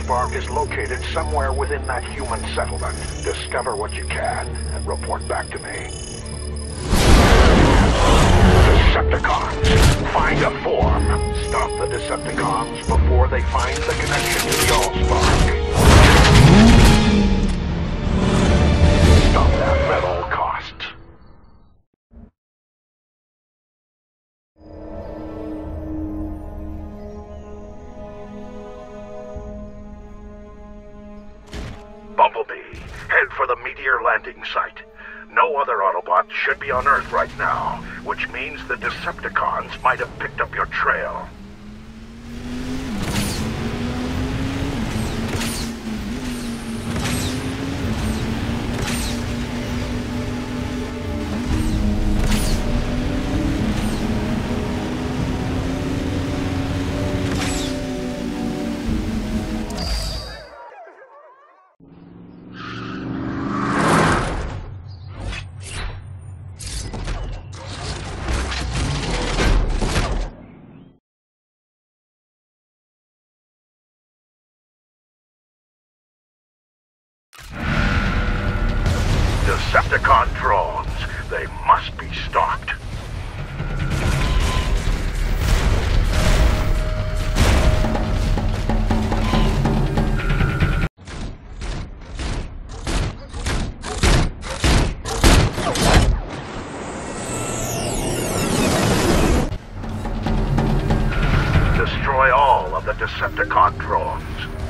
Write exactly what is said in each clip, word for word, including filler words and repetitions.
Allspark is located somewhere within that human settlement. Discover what you can and report back to me. Decepticons, find a form. Stop the Decepticons before they find the connection to the Allspark. Stop them at all costs. Bumblebee, head for the Meteor landing site. No other Autobots should be on Earth right now, which means the Decepticons might have picked up your trail. Decepticon drones. They must be stopped. Destroy all of the Decepticon drones.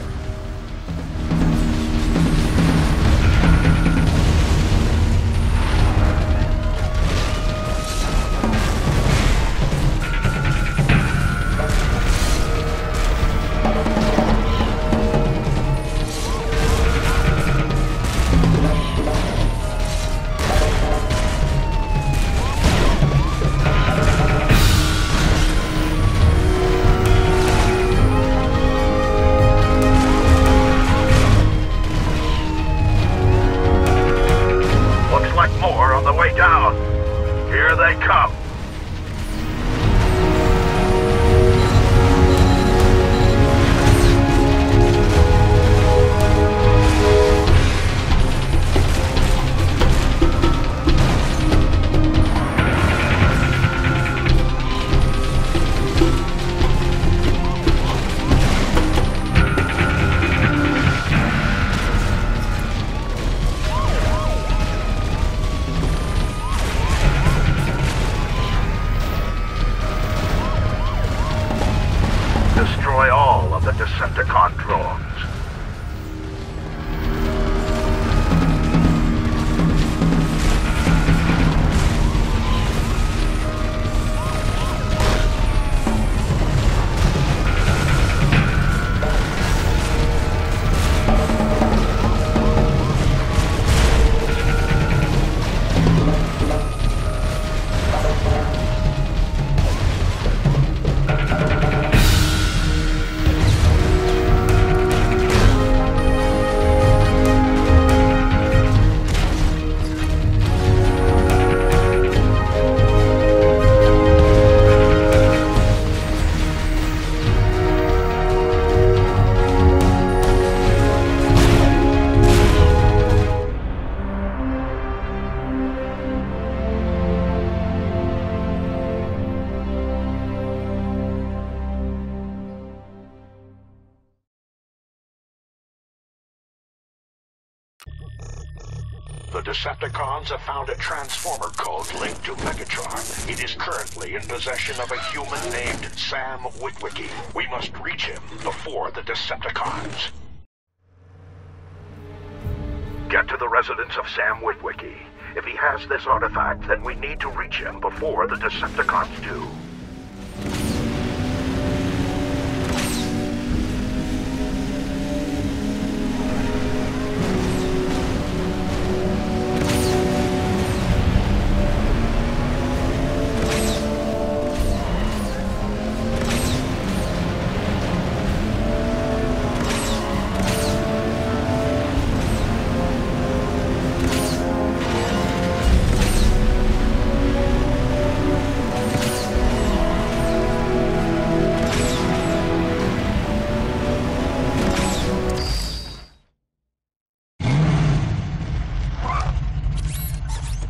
Here they come. Destroy all of the Decepticon drones. The Decepticons have found a transformer code linked to Megatron. It is currently in possession of a human named Sam Witwicky. We must reach him before the Decepticons. Get to the residence of Sam Witwicky. If he has this artifact, then we need to reach him before the Decepticons do.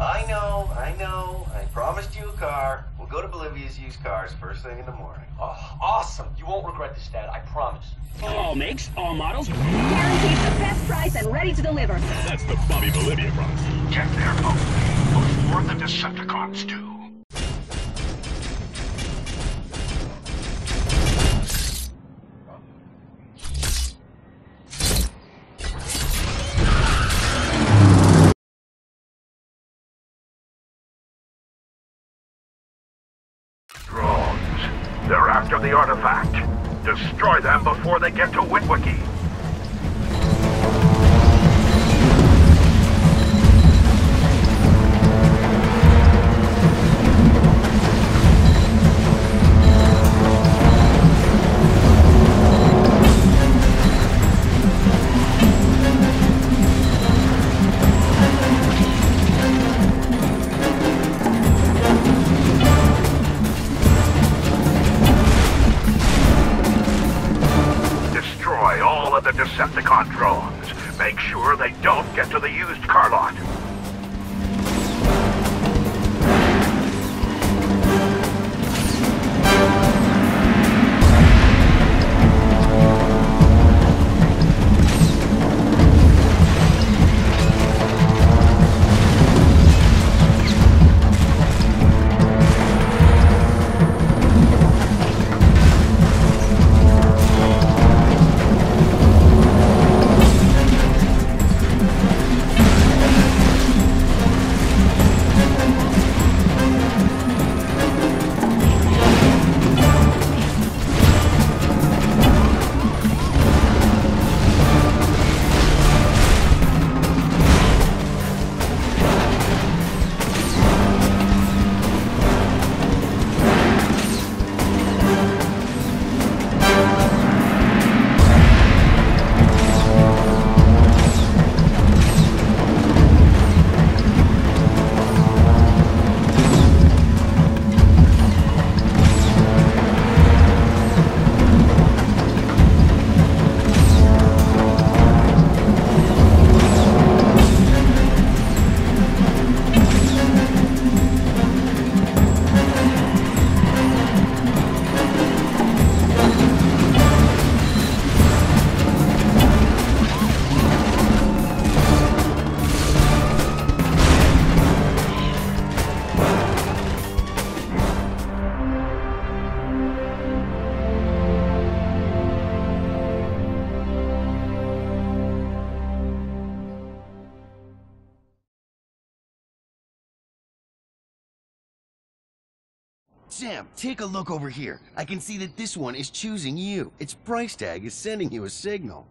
I know, I know. I promised you a car. We'll go to Bolivia's used cars first thing in the morning. Oh, awesome. You won't regret this, Dad. I promise. All makes, all models. Guaranteed the best price and ready to deliver. That's the Bobby Bolivia promise. Get there, Bumblebee, before the Decepticons do. Drones. They're after the artifact. Destroy them before they get to Witwicky. The Decepticon drones. Make sure they don't get to the used car lot. Sam, take a look over here. I can see that this one is choosing you. Its price tag is sending you a signal.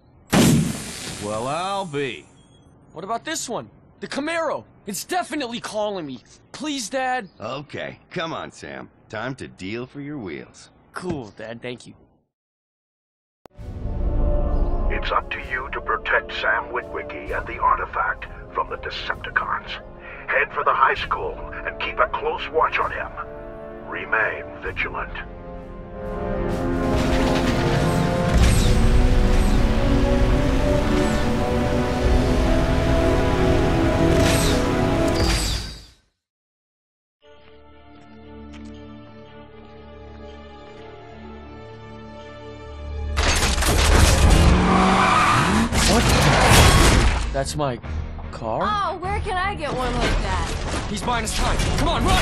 Well, I'll be. What about this one? The Camaro. It's definitely calling me. Please, Dad. Okay, come on, Sam. Time to deal for your wheels. Cool, Dad. Thank you. It's up to you to protect Sam Witwicky and the artifact from the Decepticons. Head for the high school and keep a close watch on him. Remain vigilant. What? That's my car? Oh, where can I get one like that? He's buying us time. Come on, run!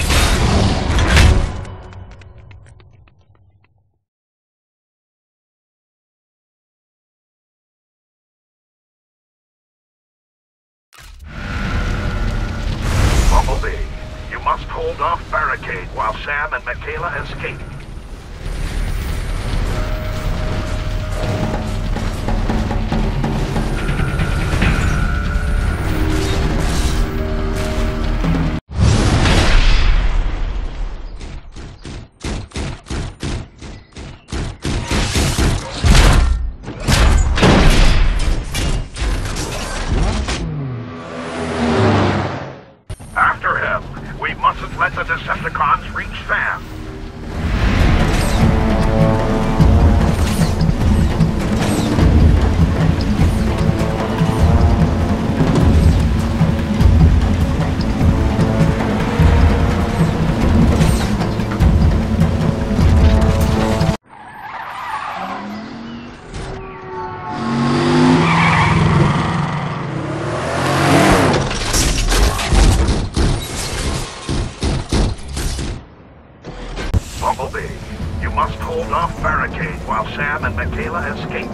Bumblebee, you must hold off barricade while Sam and Michaela escape. After him, we mustn't let the Decepticons reach Sam. hold off barricade while Sam and Michaela escape.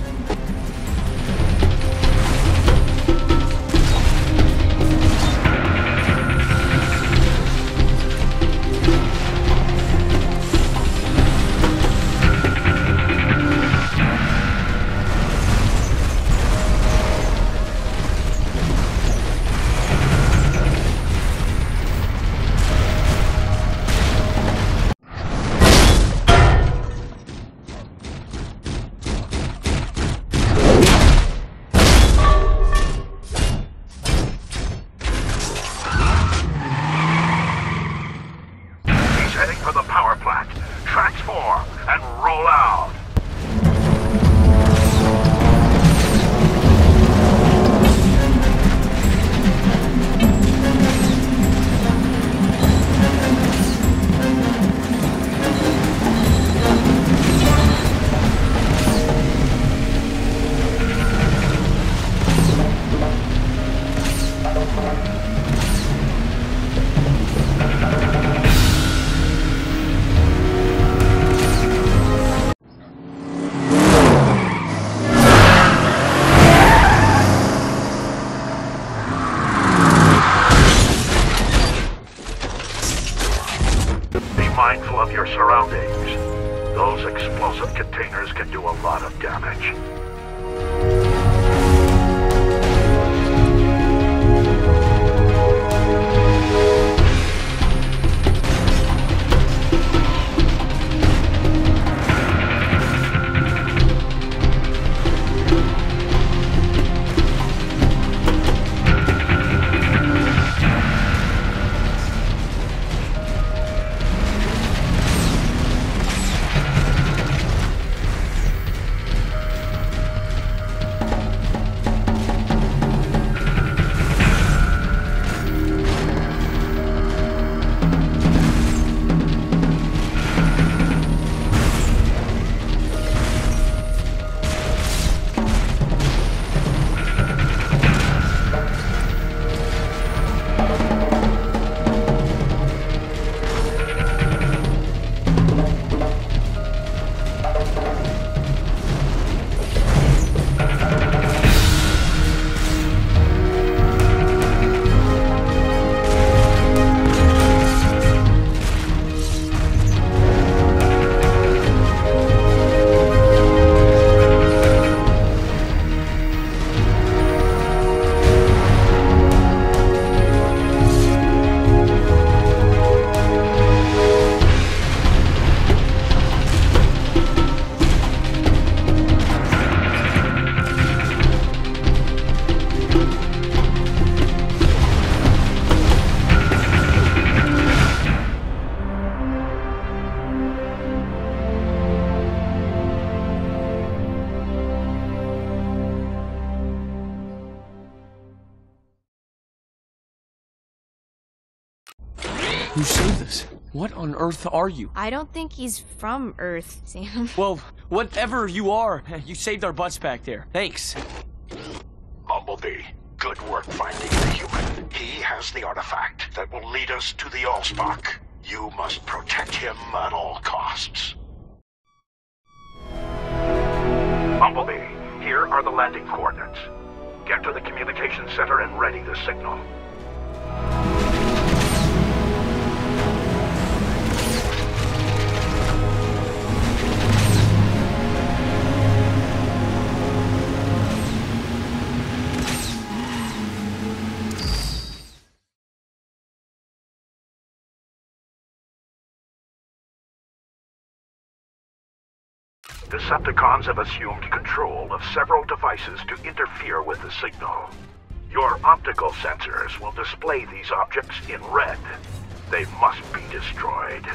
Mindful of your surroundings. Those explosive containers can do a lot of damage. You saved us. What on earth are you? I don't think he's from Earth, Sam. Well, whatever you are, you saved our butts back there. Thanks. Bumblebee, good work finding the human. He has the artifact that will lead us to the Allspark. You must protect him at all costs. Bumblebee, here are the landing coordinates. Get to the communication center and ready the signal. Decepticons have assumed control of several devices to interfere with the signal. Your optical sensors will display these objects in red. They must be destroyed.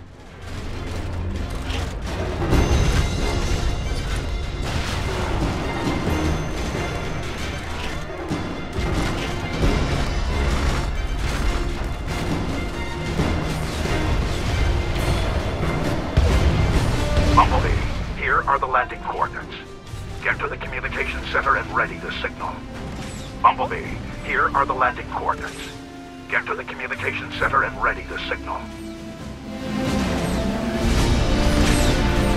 Bumblebee, here are the landing coordinates. Get to the communication center and ready the signal. Bumblebee, here are the landing coordinates. Get to the communication center and ready the signal.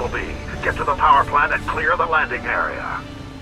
Bumblebee. Get to the power plant and clear the landing area.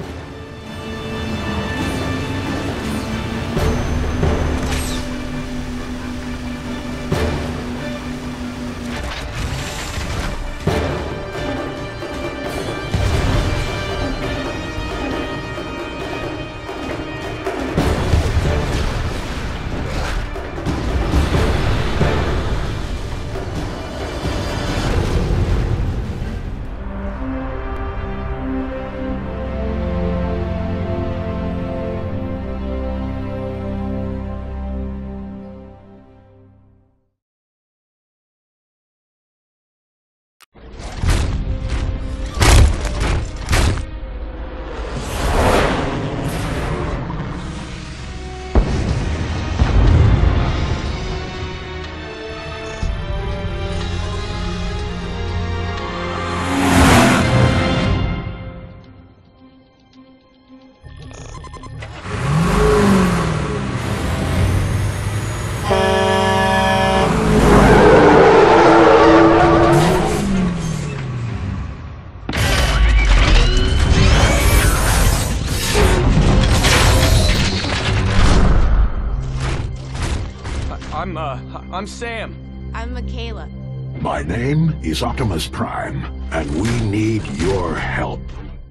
I'm, uh, I'm Sam. I'm Michaela. My name is Optimus Prime, and we need your help.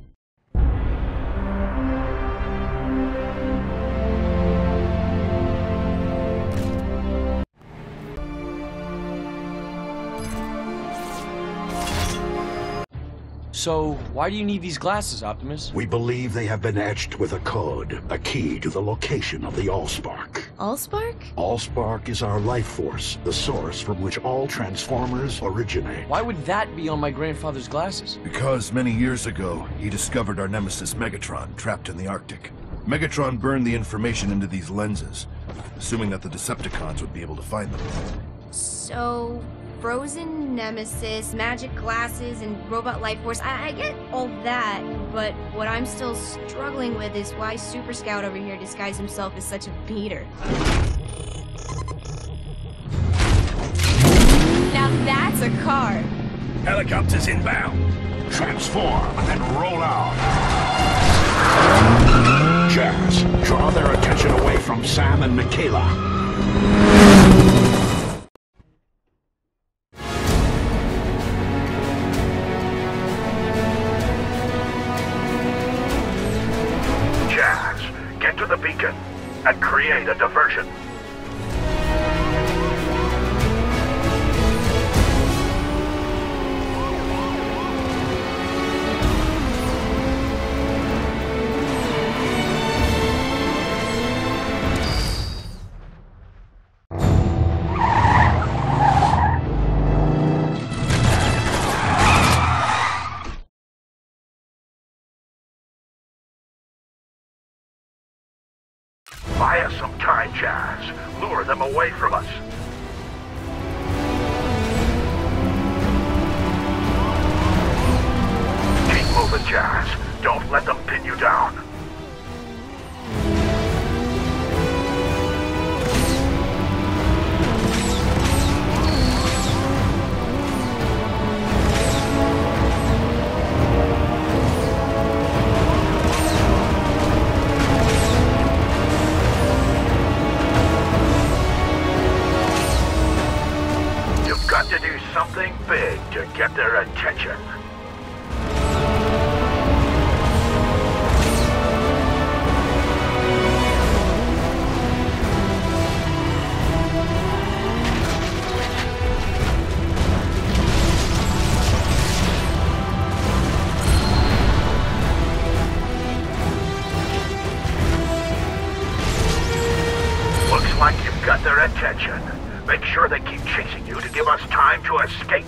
So, why do you need these glasses, Optimus? We believe they have been etched with a code, a key to the location of the Allspark. Allspark? Allspark is our life force, the source from which all Transformers originate. Why would that be on my grandfather's glasses? Because many years ago, he discovered our nemesis Megatron trapped in the Arctic. Megatron burned the information into these lenses, assuming that the Decepticons would be able to find them. So, frozen nemesis, magic glasses, and robot life force. I, I get all that, but what I'm still struggling with is why Super Scout over here disguised himself as such a beater. Now that's a car. Helicopters inbound. Transform and roll out. Jazz, draw their attention away from Sam and Michaela. Get to the beacon and create a diversion. Buy us some time, Jazz. Lure them away from us. Keep moving, Jazz. Don't let them pin you down. To do something big to get their attention. Looks like you've got their attention. Make sure they keep chasing you to give us time to escape.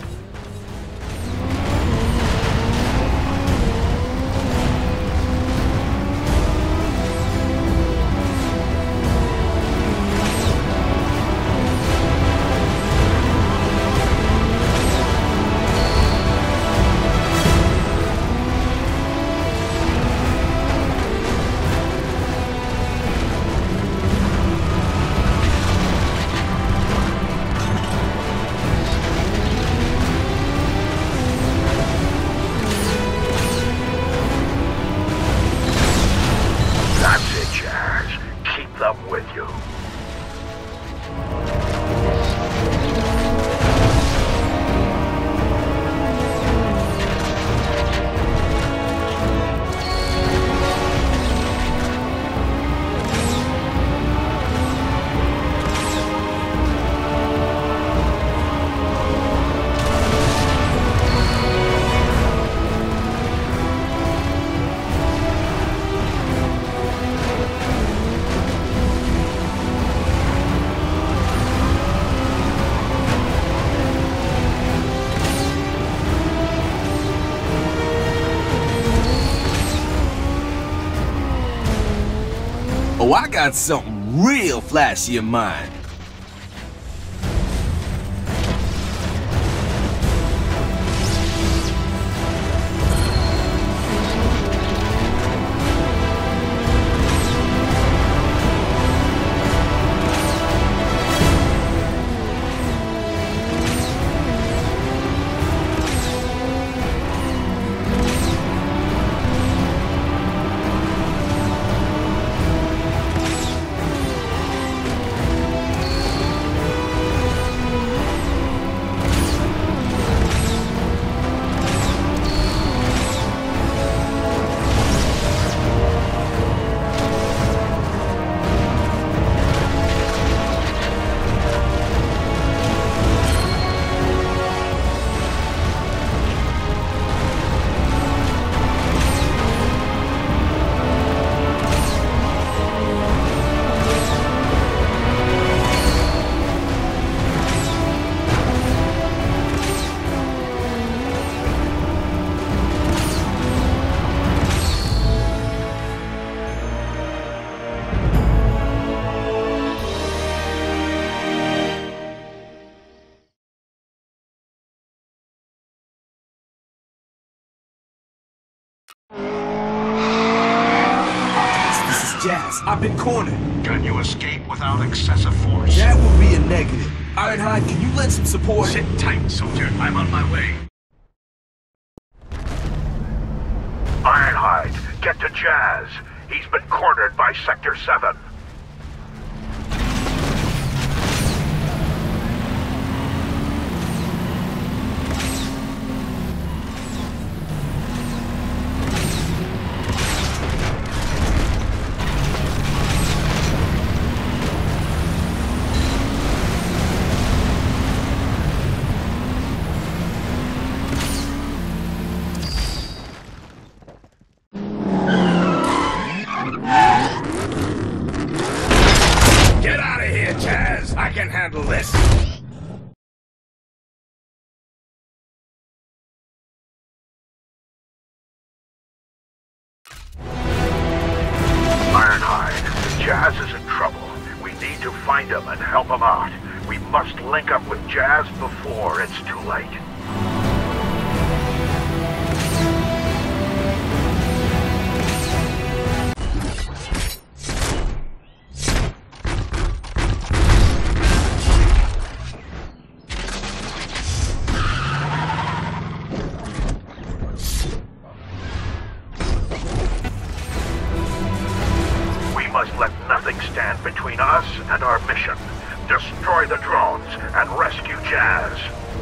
Oh, I got something real flashy in mind. Jazz, I've been cornered. Can you escape without excessive force? That would be a negative. Ironhide, can you lend some support? Sit tight, soldier. I'm on my way. Ironhide, get to Jazz. He's been cornered by Sector seven. I can handle this. Ironhide, Jazz is in trouble. We need to find him and help him out. We must link up with Jazz before it's too late. Must let nothing stand between us and our mission. Destroy the drones and rescue Jazz.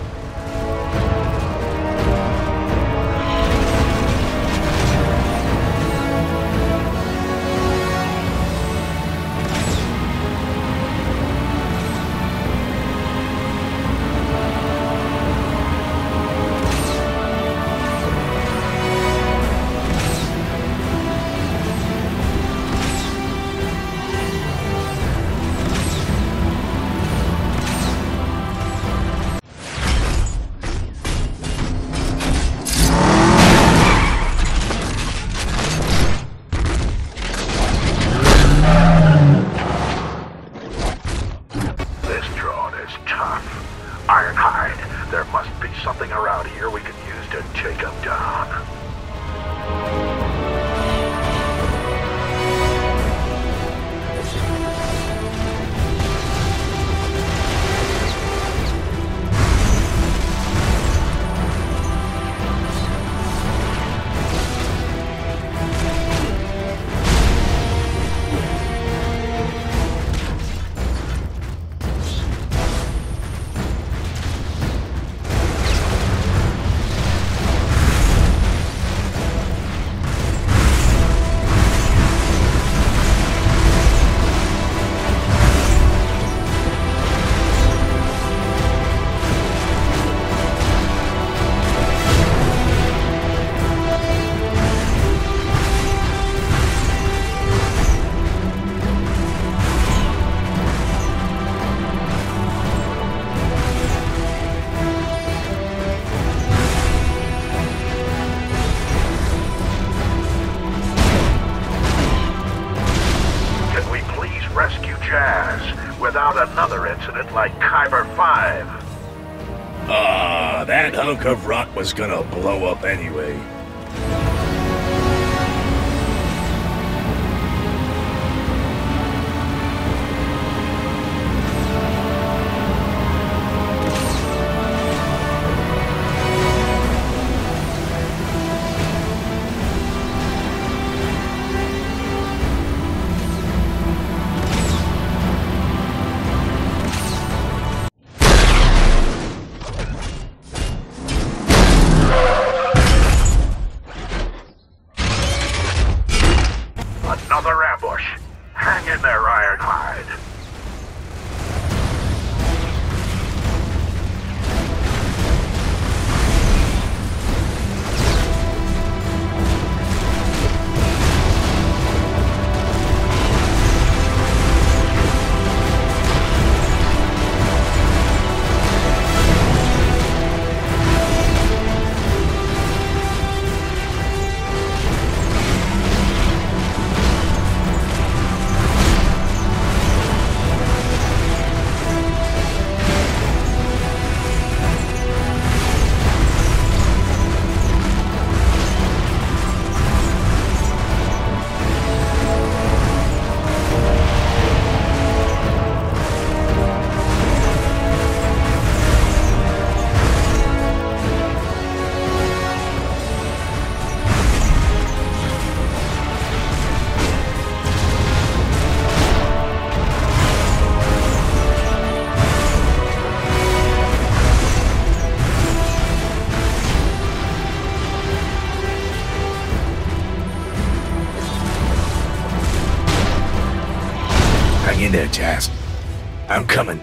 Ironhide, there must be something around here we can use to take him down. without another incident like Kyber five. Ah, that hunk of rock was gonna blow up anyway. Another ambush. Hang in there, Ironhide. Hang in there, Jazz. I'm coming.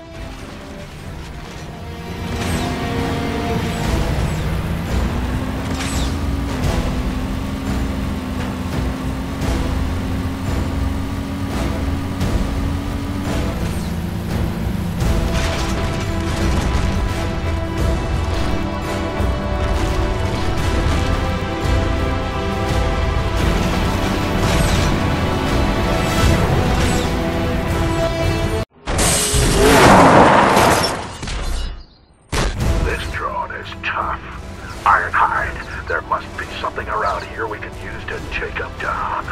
Ironhide, there must be something around here we can use to take him down.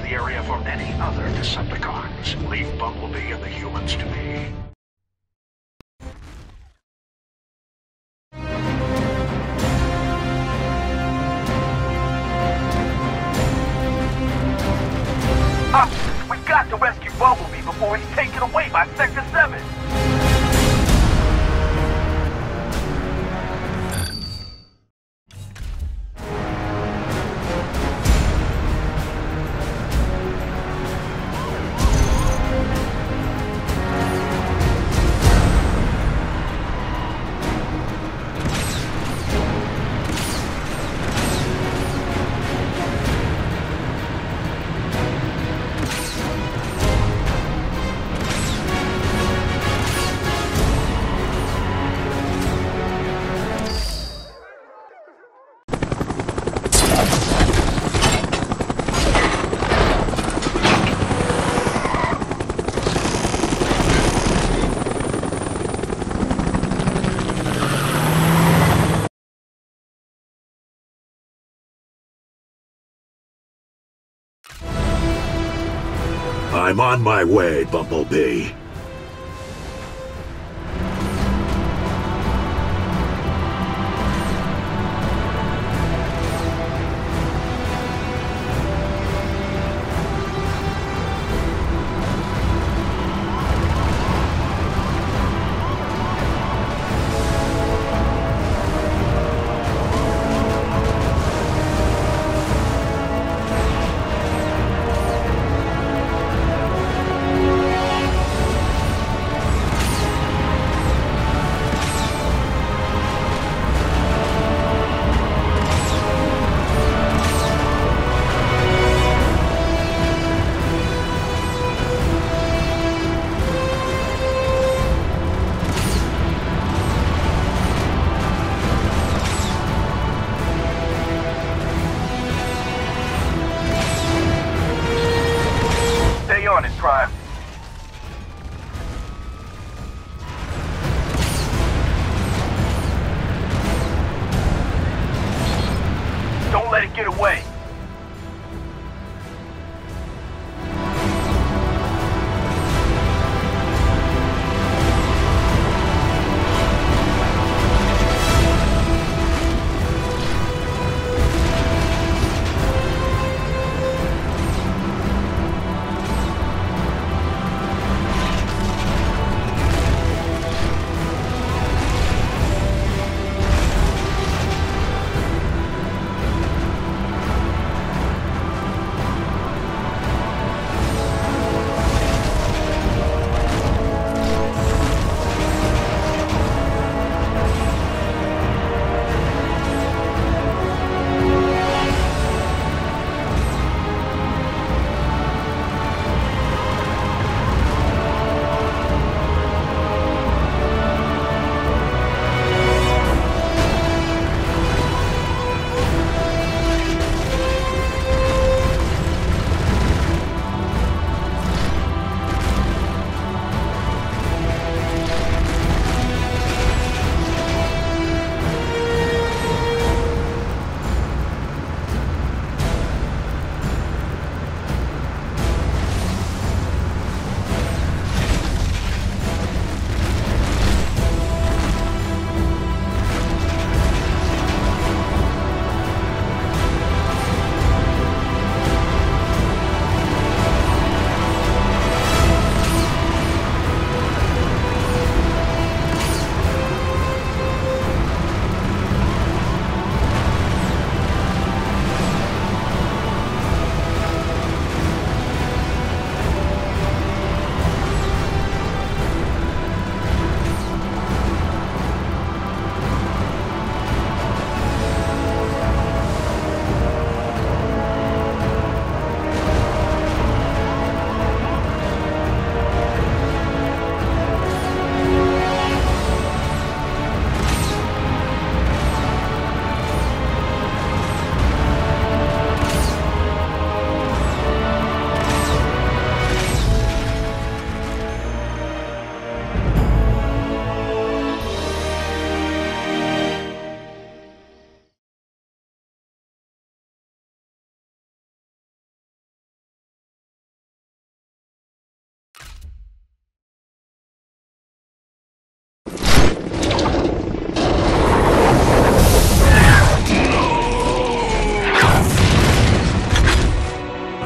the area for any other Decepticons. Leave Bumblebee and the humans to me. Optimus, we've got to rescue Bumblebee before he's taken away by Sector seven. I'm on my way, Bumblebee. On it, Prime. Don't let it get away.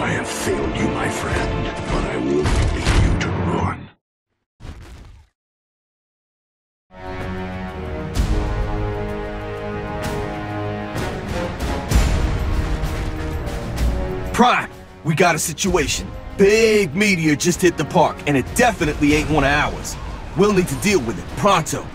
I have failed you, my friend, but I won't leave you to ruin. Prime, we got a situation. Big meteor just hit the park, and it definitely ain't one of ours. We'll need to deal with it, pronto.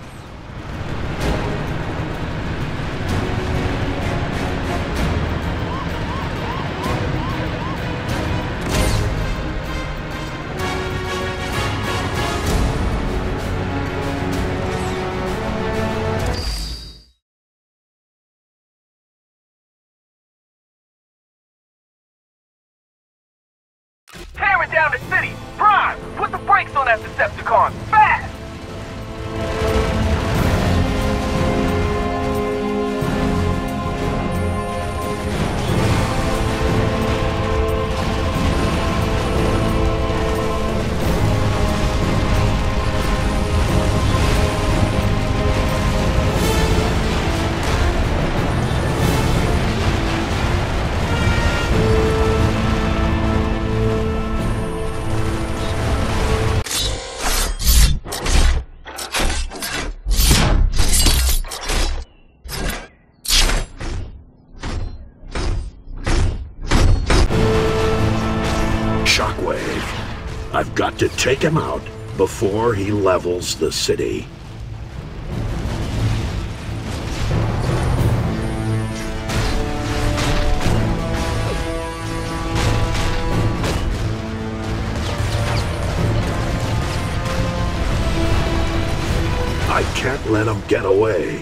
Tearing down the city! Prime! Put the brakes on that Decepticon! Fast! Shockwave. I've got to take him out before he levels the city. I can't let him get away.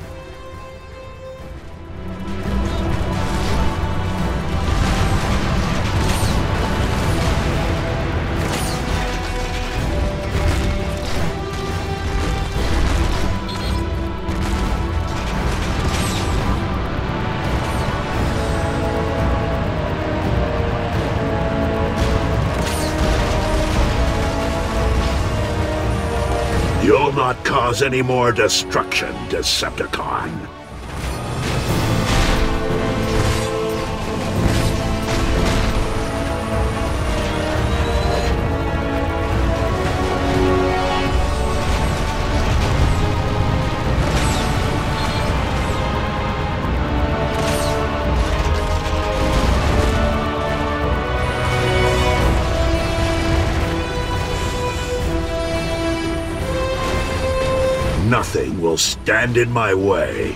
You'll not cause any more destruction, Decepticon. Nothing will stand in my way.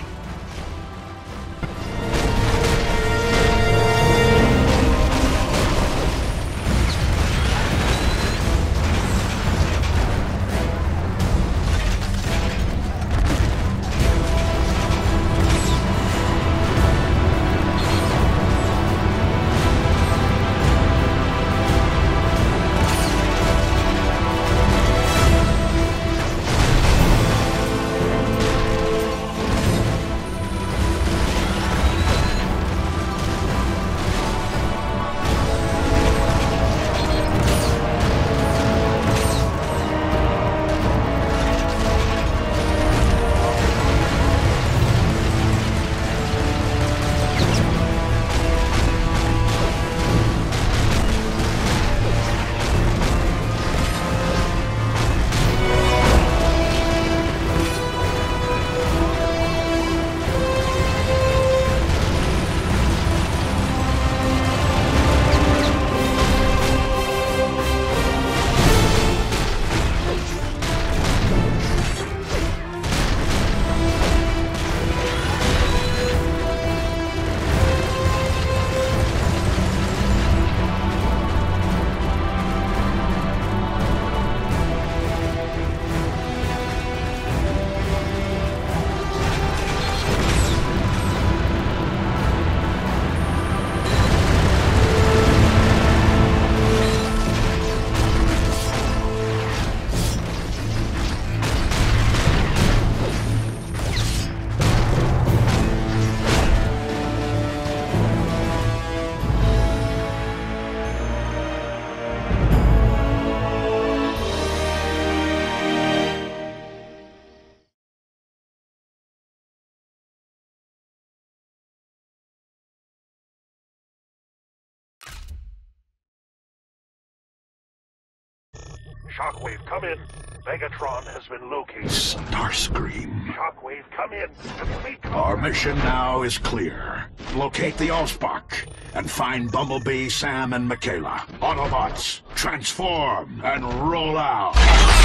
Shockwave, come in. Megatron has been located. Starscream. Shockwave, come in. Complete Our mission now is clear. Locate the Allspark and find Bumblebee, Sam, and Michaela. Autobots, transform and roll out.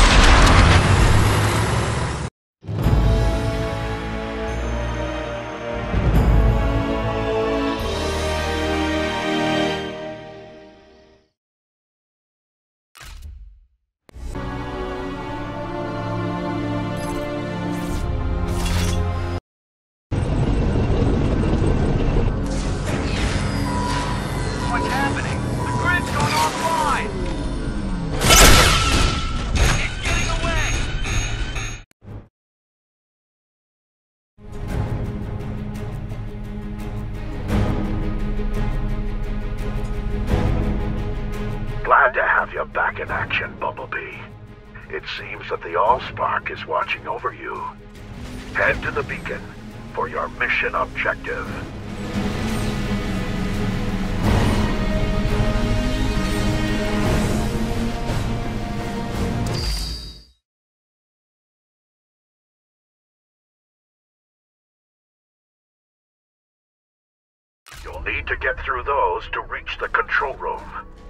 What's happening? The grid's going offline! It's getting away! Glad to have you back in action, Bumblebee. It seems that the Allspark is watching over you. Head to the beacon for your mission objective. You'll need to get through those to reach the control room.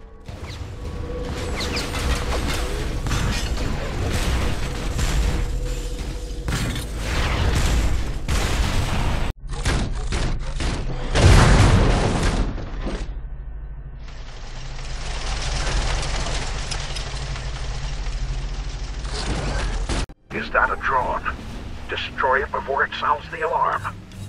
Is that a drone? Destroy it before it sounds the alarm.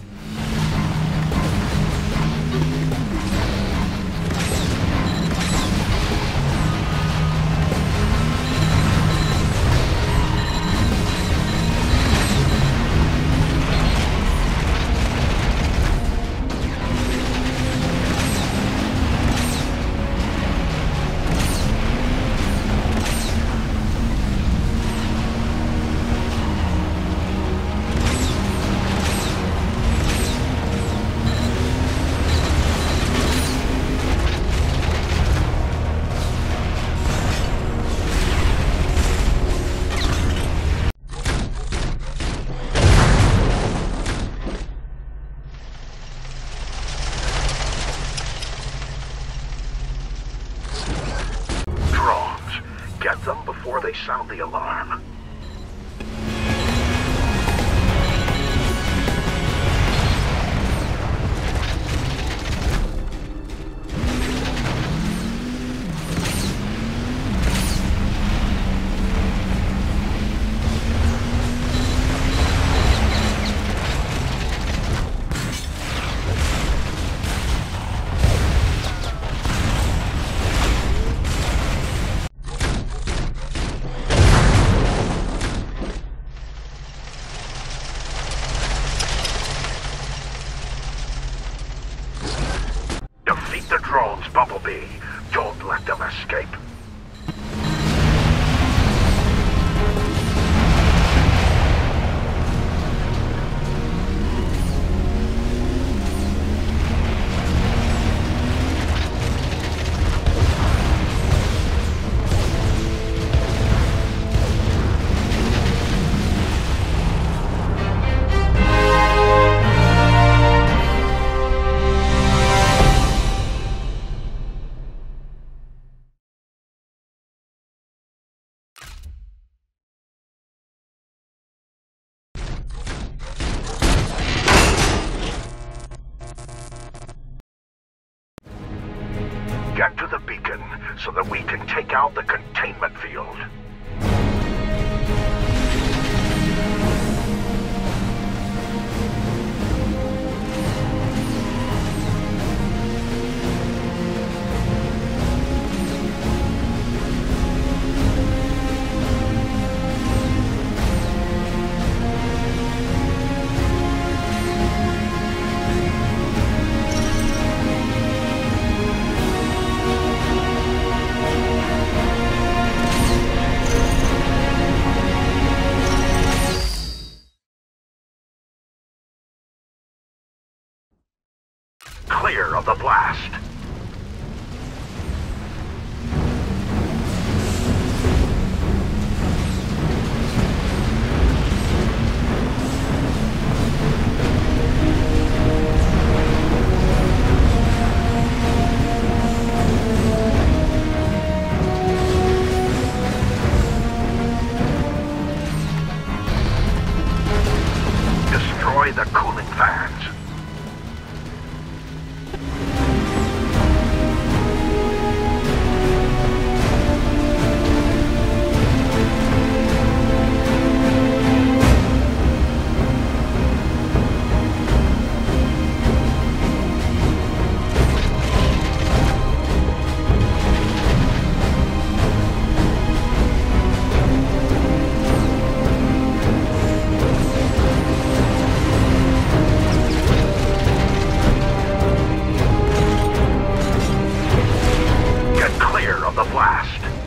Get them before they sound the alarm. Defeat the drones, Bumblebee. Don't let them escape. Get to the beacon so that we can take out the containment field. Clear of the blast. of the blast.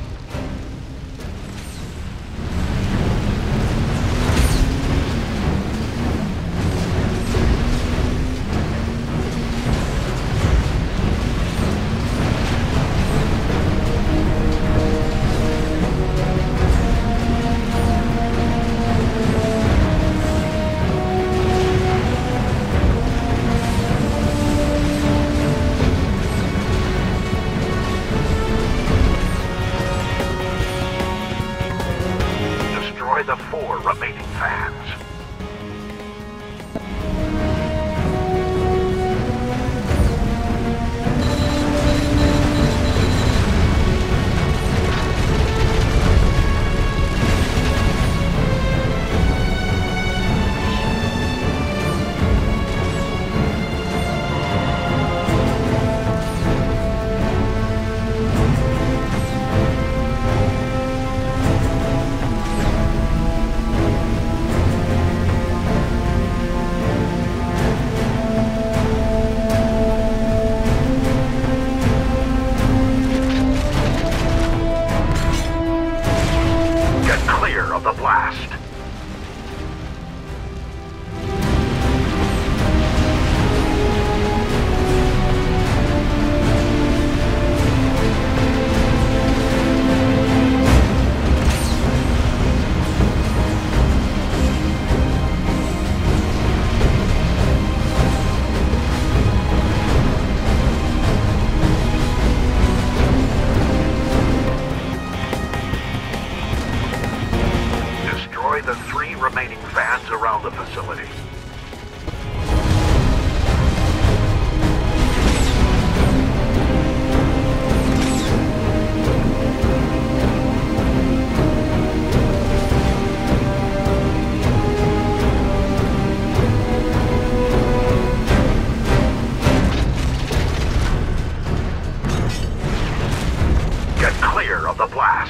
The four remaining fans. The blast. The three remaining fans around the facility. Get clear of the blast.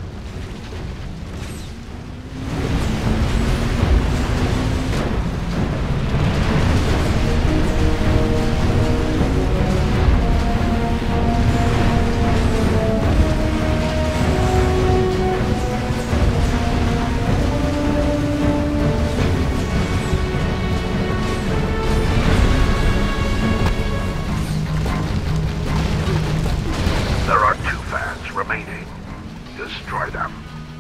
There are two fans remaining. Destroy them.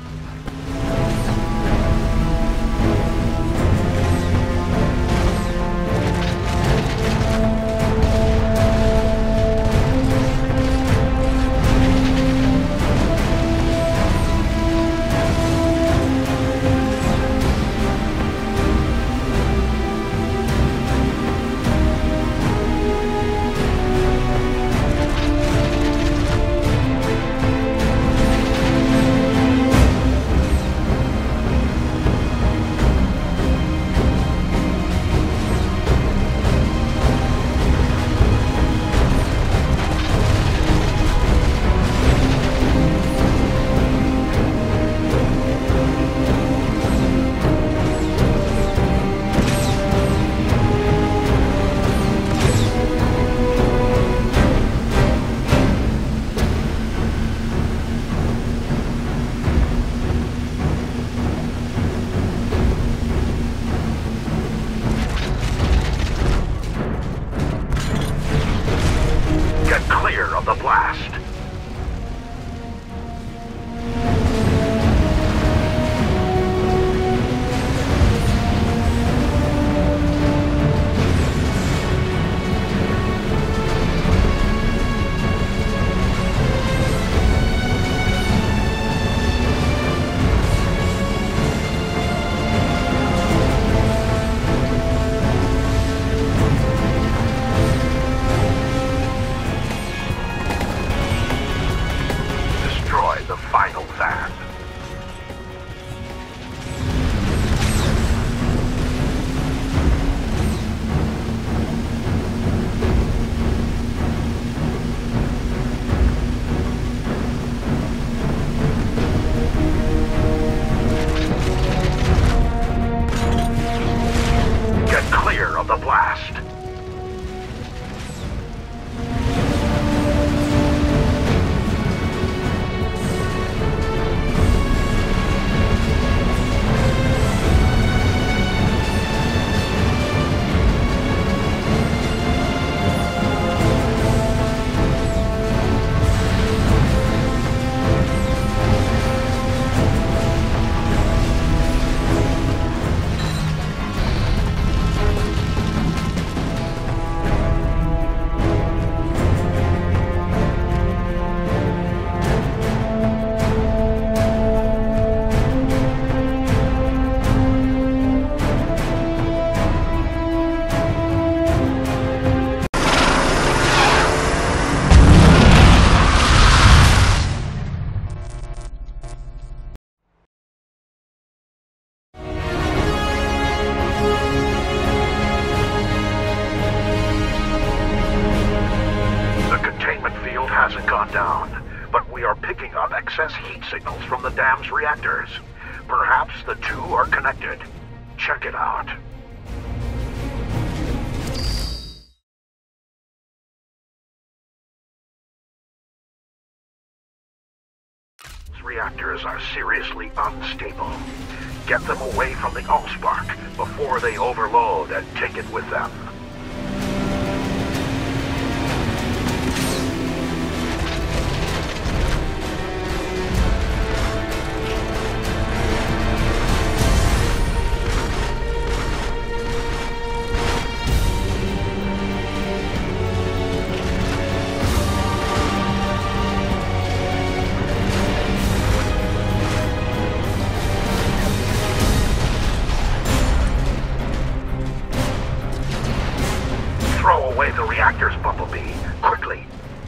Of the blast. but we are picking up excess heat signals from the dam's reactors. Perhaps the two are connected. Check it out. Reactors are seriously unstable. Get them away from the Allspark before they overload and take it with them. Throw away the reactors, Bumblebee. Quickly.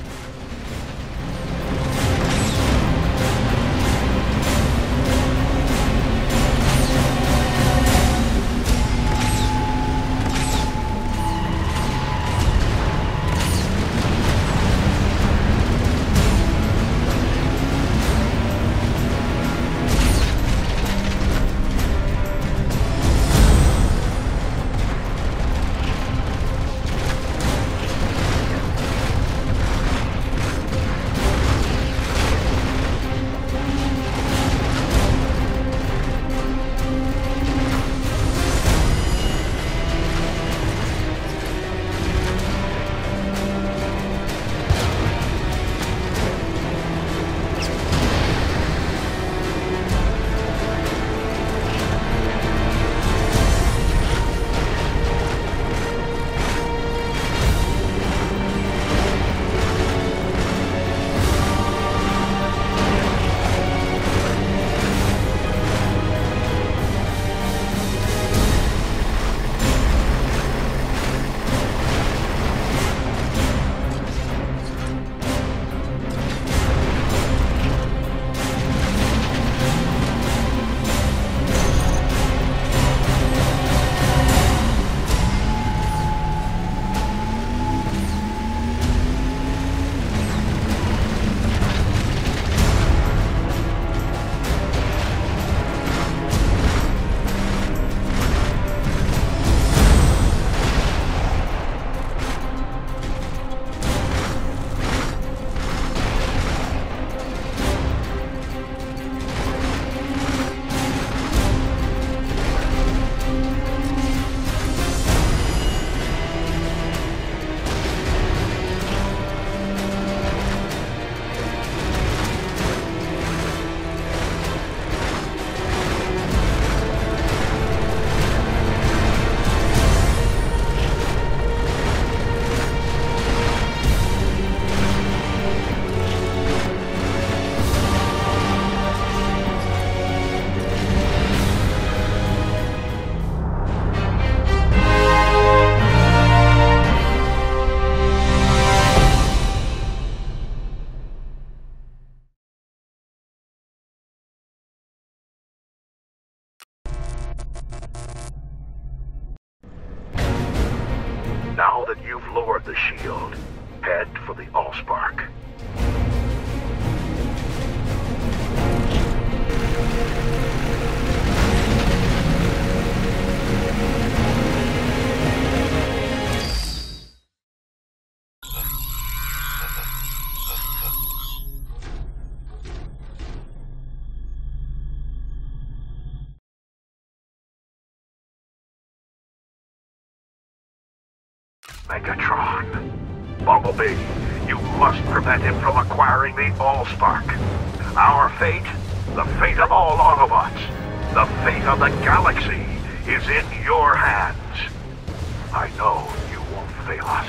Now that you've lowered the shield, head for the Allspark. Megatron. Bumblebee, you must prevent him from acquiring the Allspark. Our fate, the fate of all Autobots, the fate of the galaxy, is in your hands. I know you won't fail us.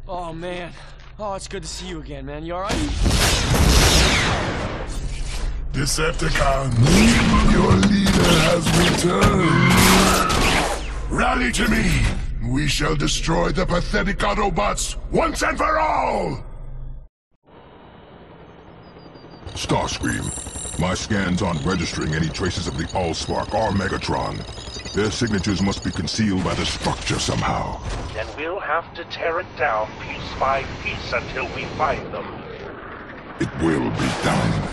Oh, man. Oh, it's good to see you again, man. You alright? Decepticons, your leader has returned. Rally to me. We shall destroy the pathetic Autobots once and for all! Starscream, my scans aren't registering any traces of the Allspark or Megatron. Their signatures must be concealed by the structure somehow. Then we'll have to tear it down piece by piece until we find them. It will be done.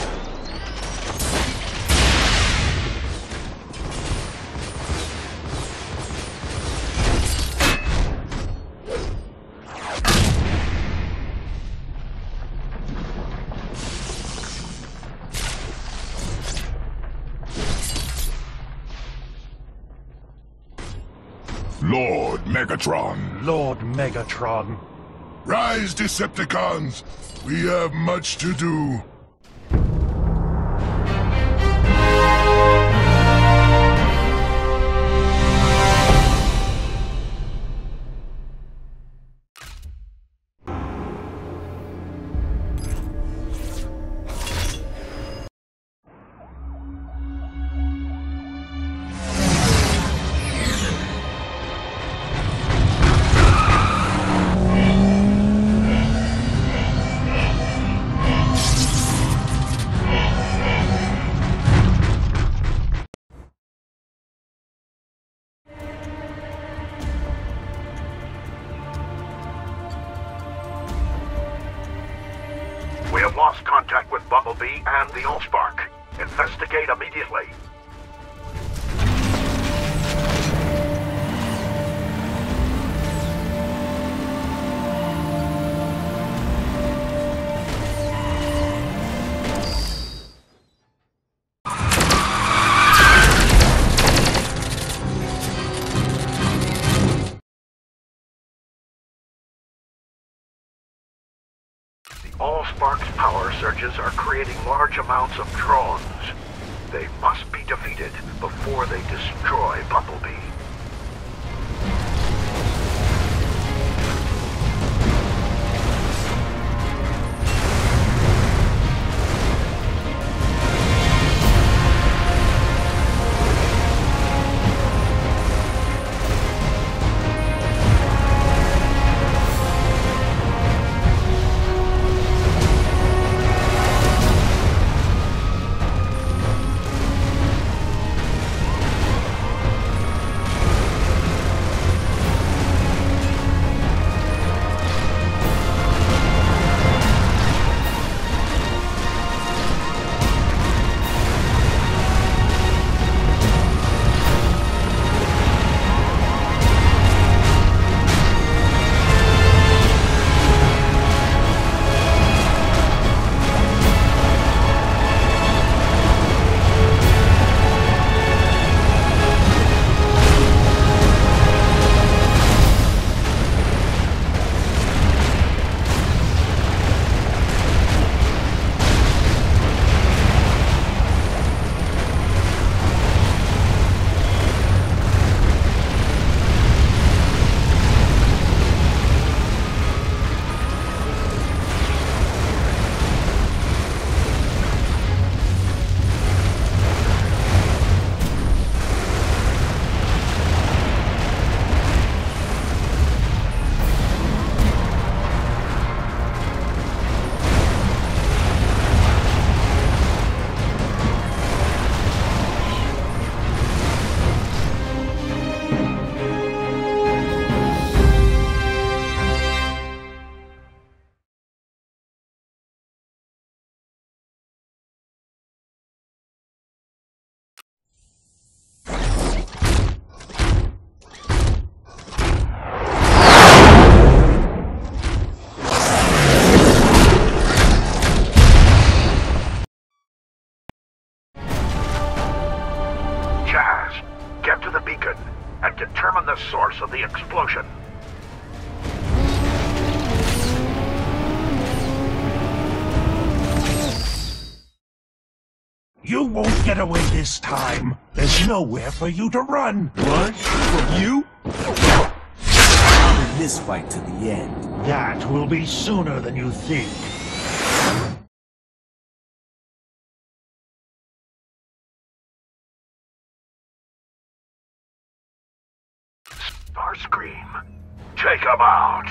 Lord Megatron. Lord Megatron. Rise, Decepticons! We have much to do. We have lost contact with Bumblebee and the Allspark. Investigate immediately. Allspark's power surges are creating large amounts of drones. They must be defeated before they destroy Bumblebee. Get to the beacon and determine the source of the explosion. You won't get away this time. There's nowhere for you to run. Run? From you? this fight to the end. That will be sooner than you think. Starscream, take him out.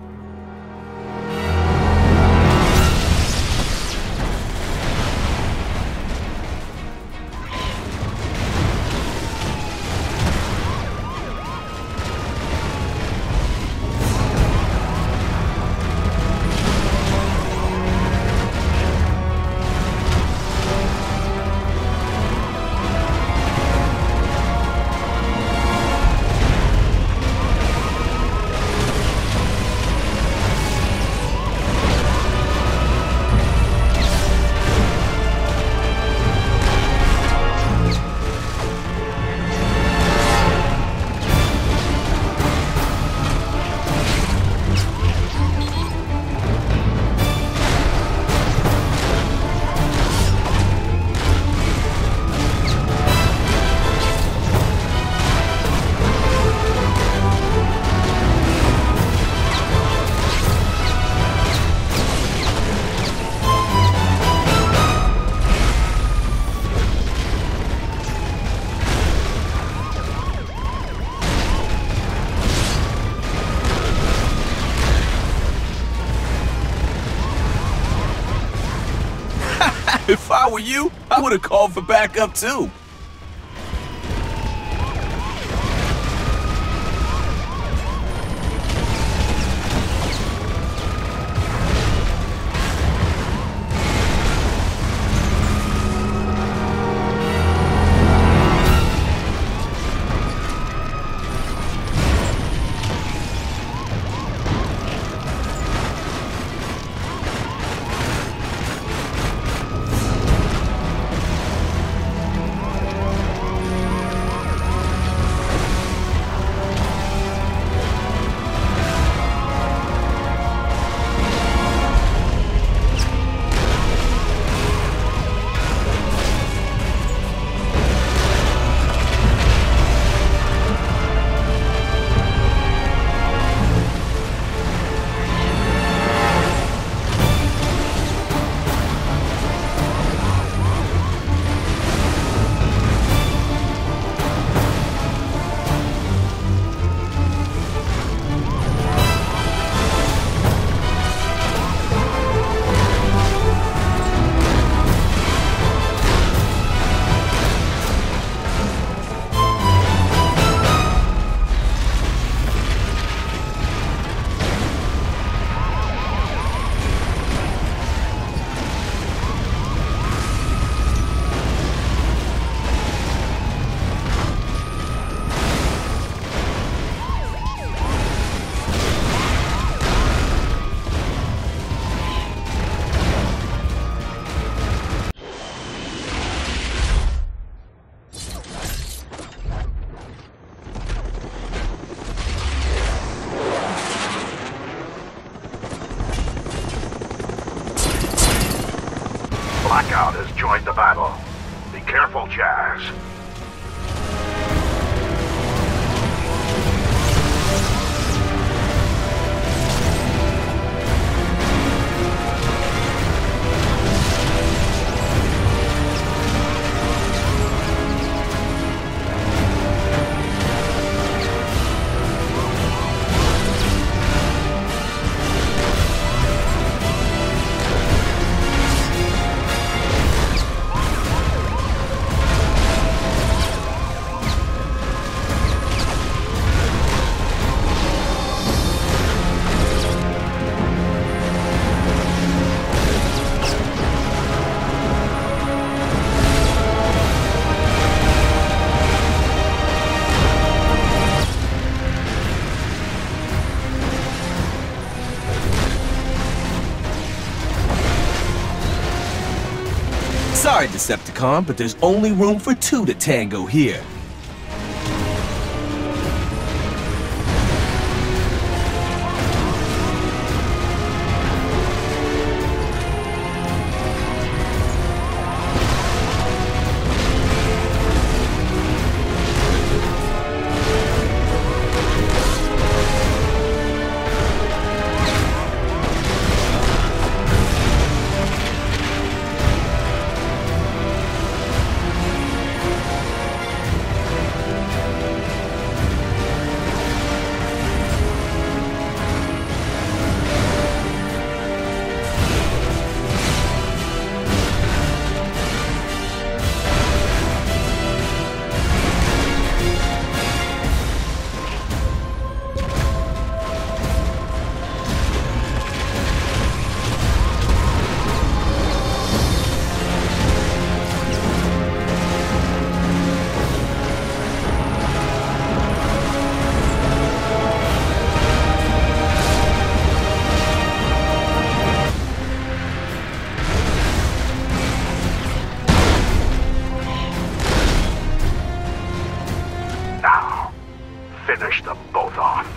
If I were you, I would have called for backup too. Blackout has joined the battle. Be careful, Jazz. Sorry, Decepticon, but there's only room for two to tango here. finish them both off.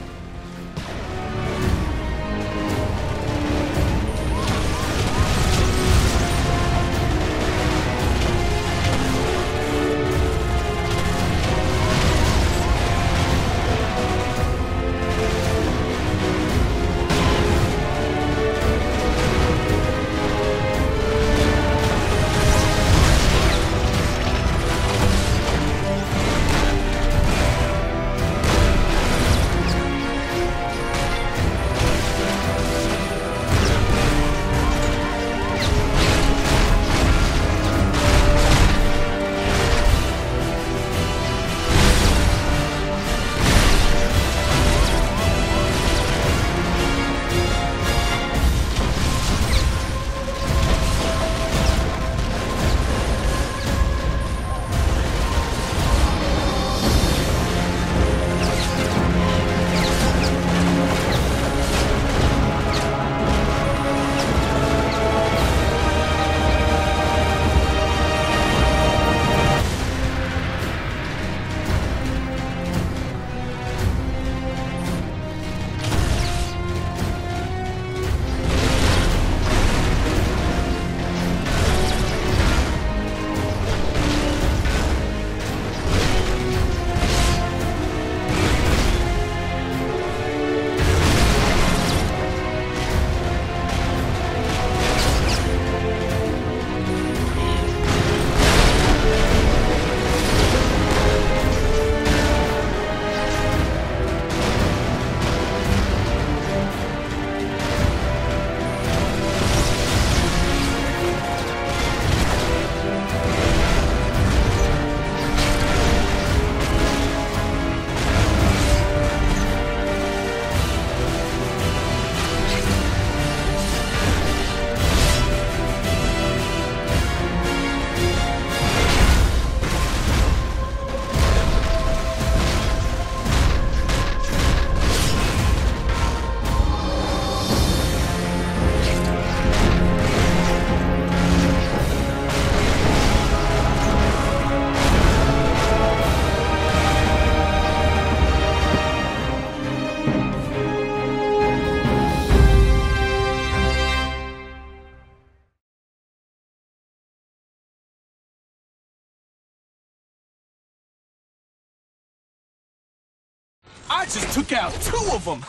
I just took out two of them!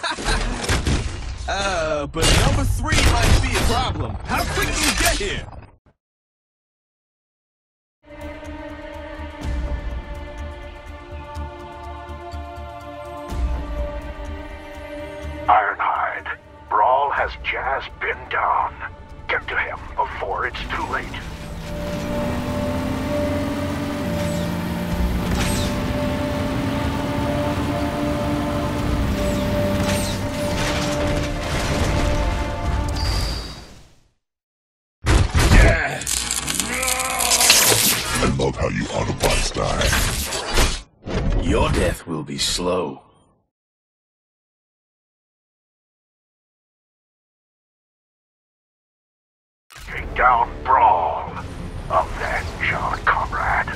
uh, but number three might be a problem. How quick do you get here? Ironhide, Brawl has Jazz pinned down. Get to him before it's too late. I love how you Autobots die. Your death will be slow. Take down Brawl. Avenge our comrade.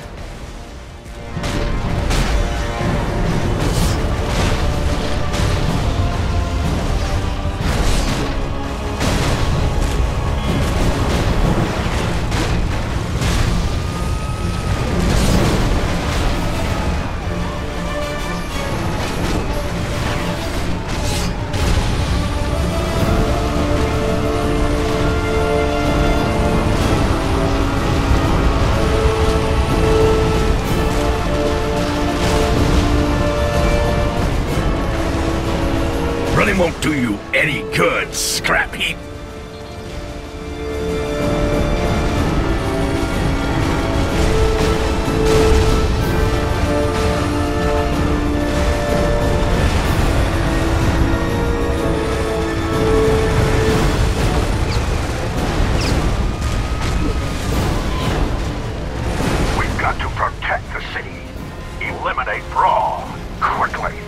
Running won't do you any good, scrap heap. We've got to protect the city. Eliminate Brawl. Quickly.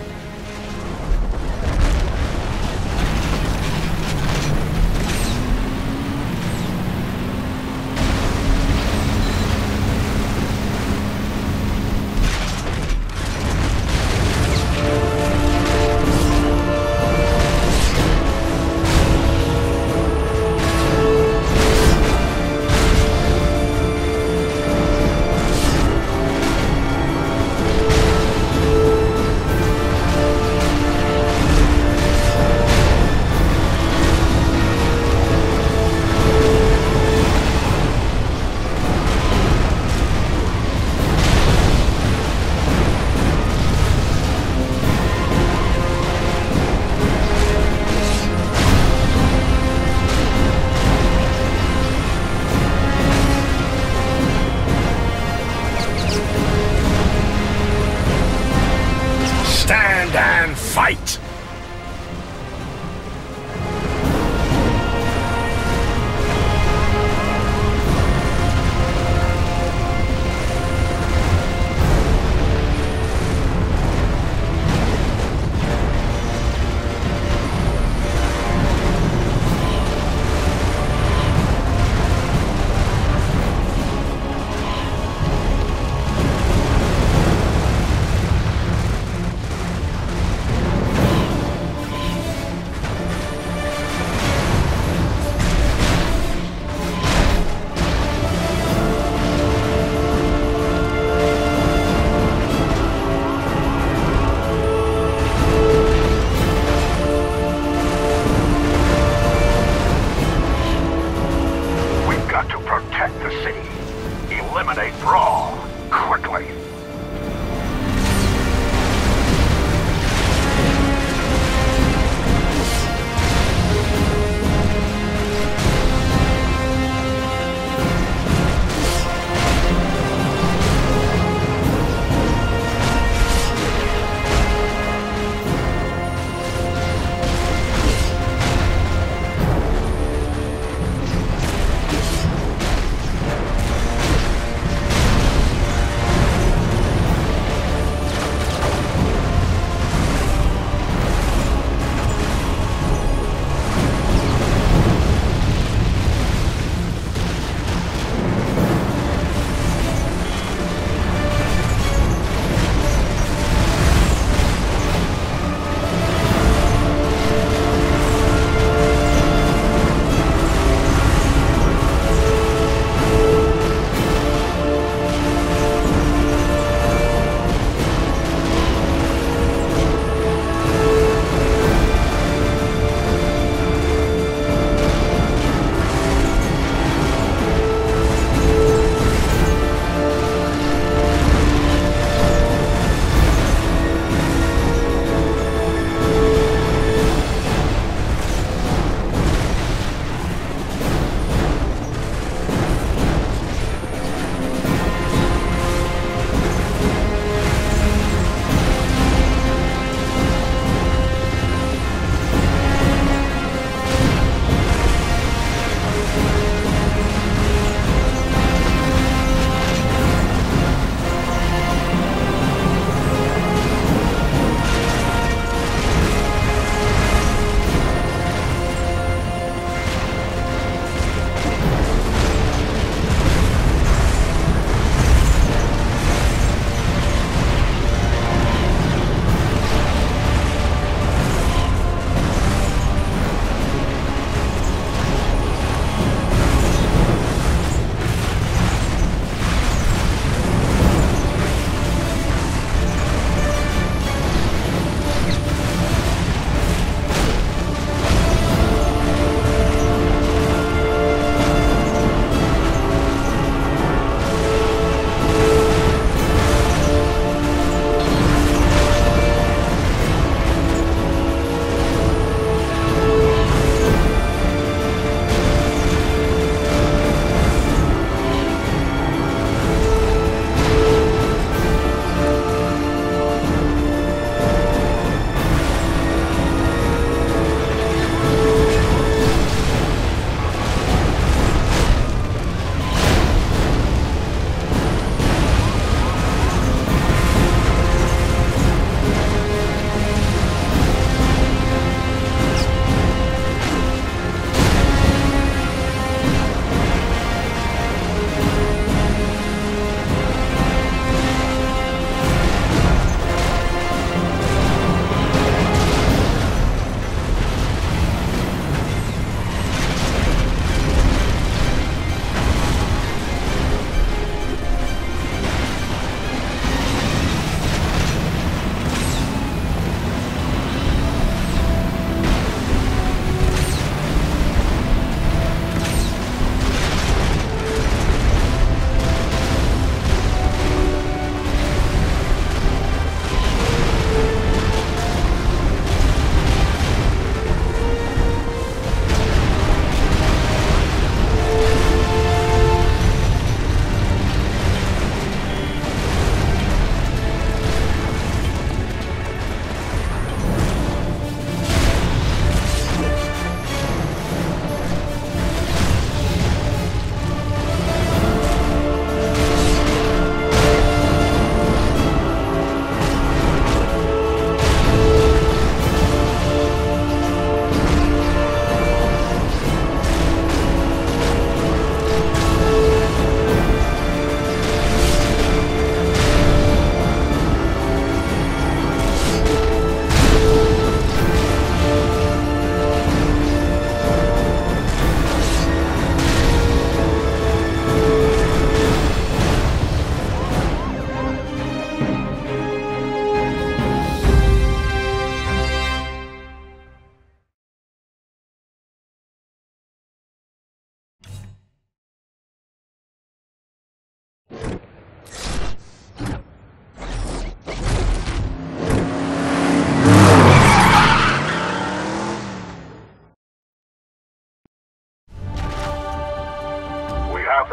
Fight!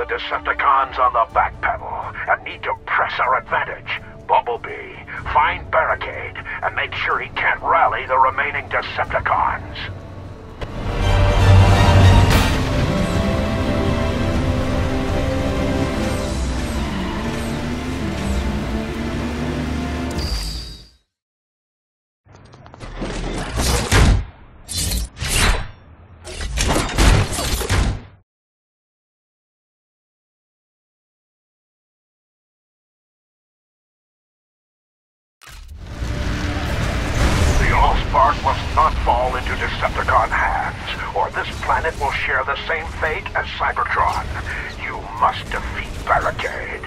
Decepticons on the back pedal and need to press our advantage. Bumblebee, find Barricade and make sure he can't rally the remaining Decepticons. Allspark must not fall into Decepticon hands, or this planet will share the same fate as Cybertron. You must defeat Barricade.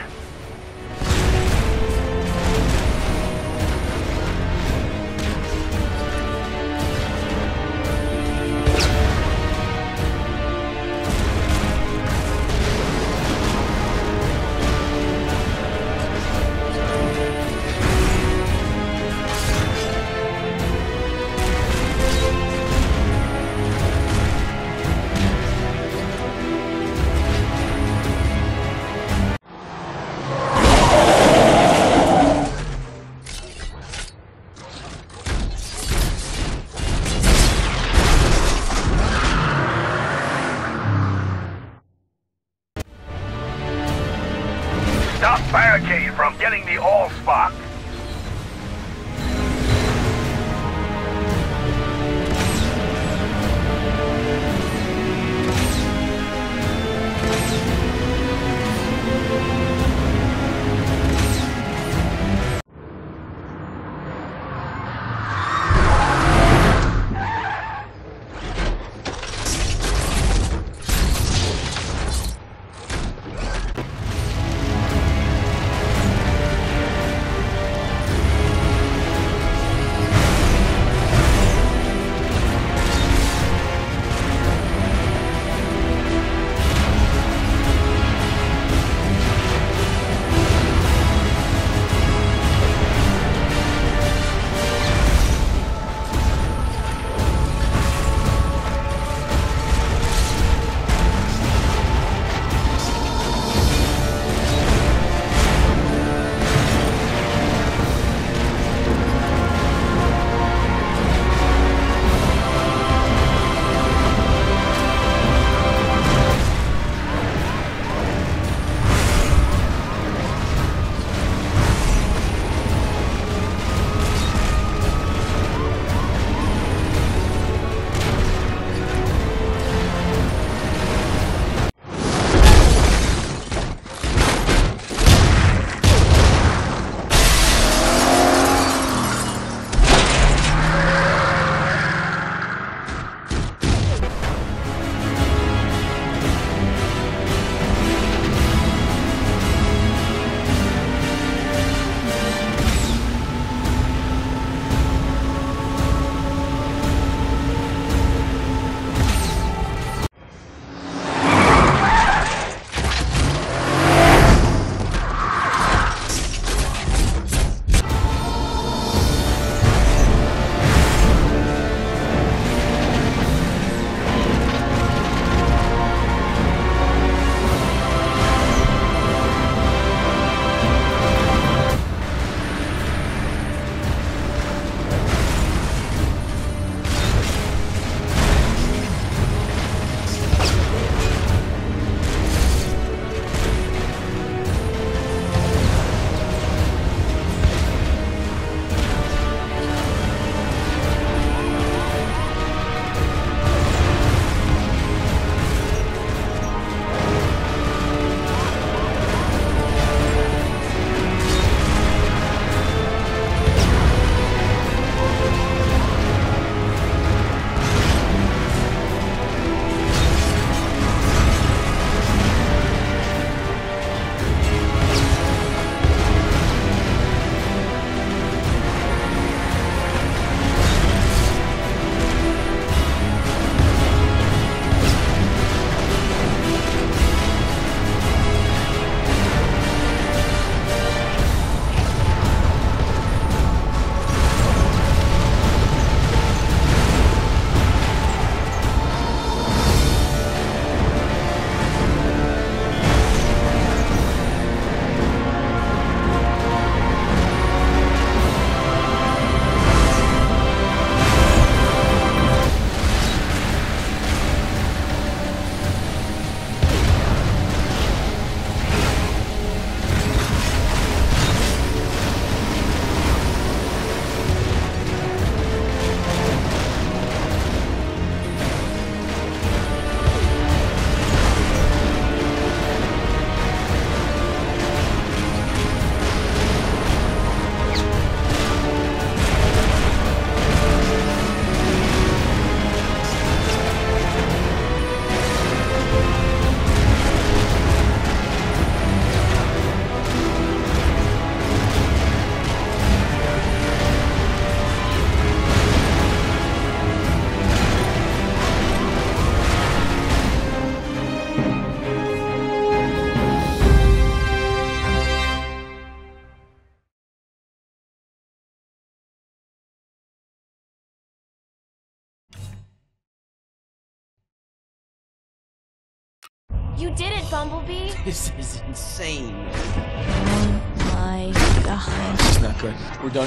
You did it, Bumblebee! This is insane. Oh my god. This is not good. We're done.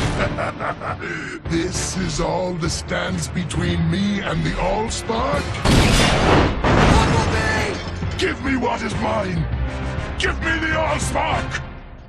This is all that stands between me and the Allspark? Bumblebee! Give me what is mine! Give me the Allspark!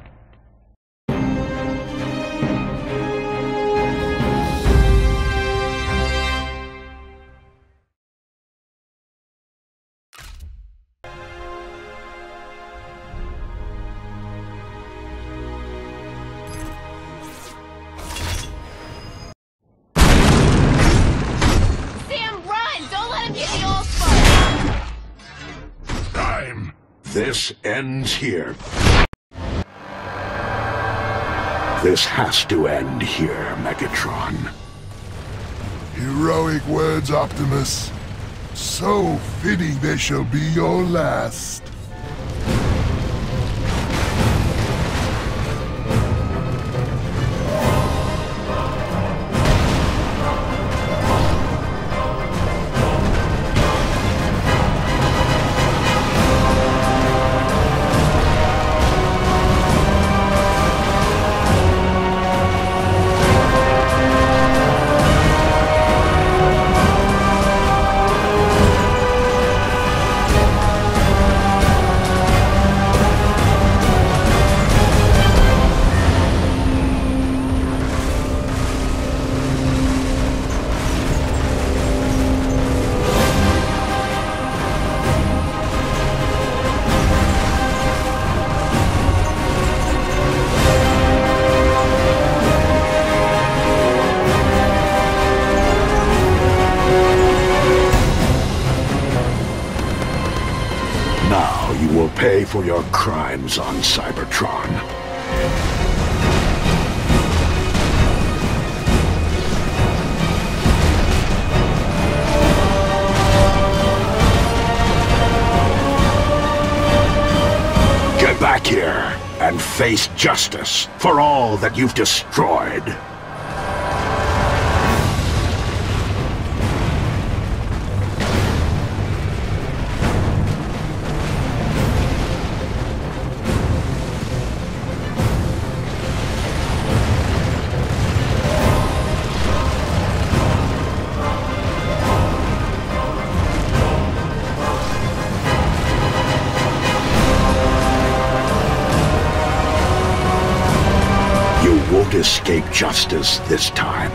This ends here. This has to end here, Megatron. Heroic words, Optimus. So fitting they shall be your last. Now you will pay for your crimes on Cybertron. Get back here and face justice for all that you've destroyed. Won't escape justice this time.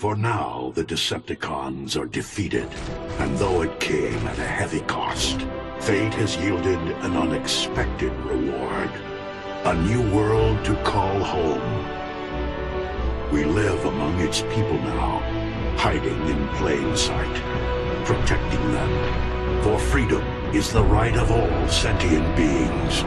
For now, the Decepticons are defeated, and though it came at a heavy cost, fate has yielded an unexpected reward. A new world to call home. We live among its people now, hiding in plain sight, protecting them. For freedom is the right of all sentient beings.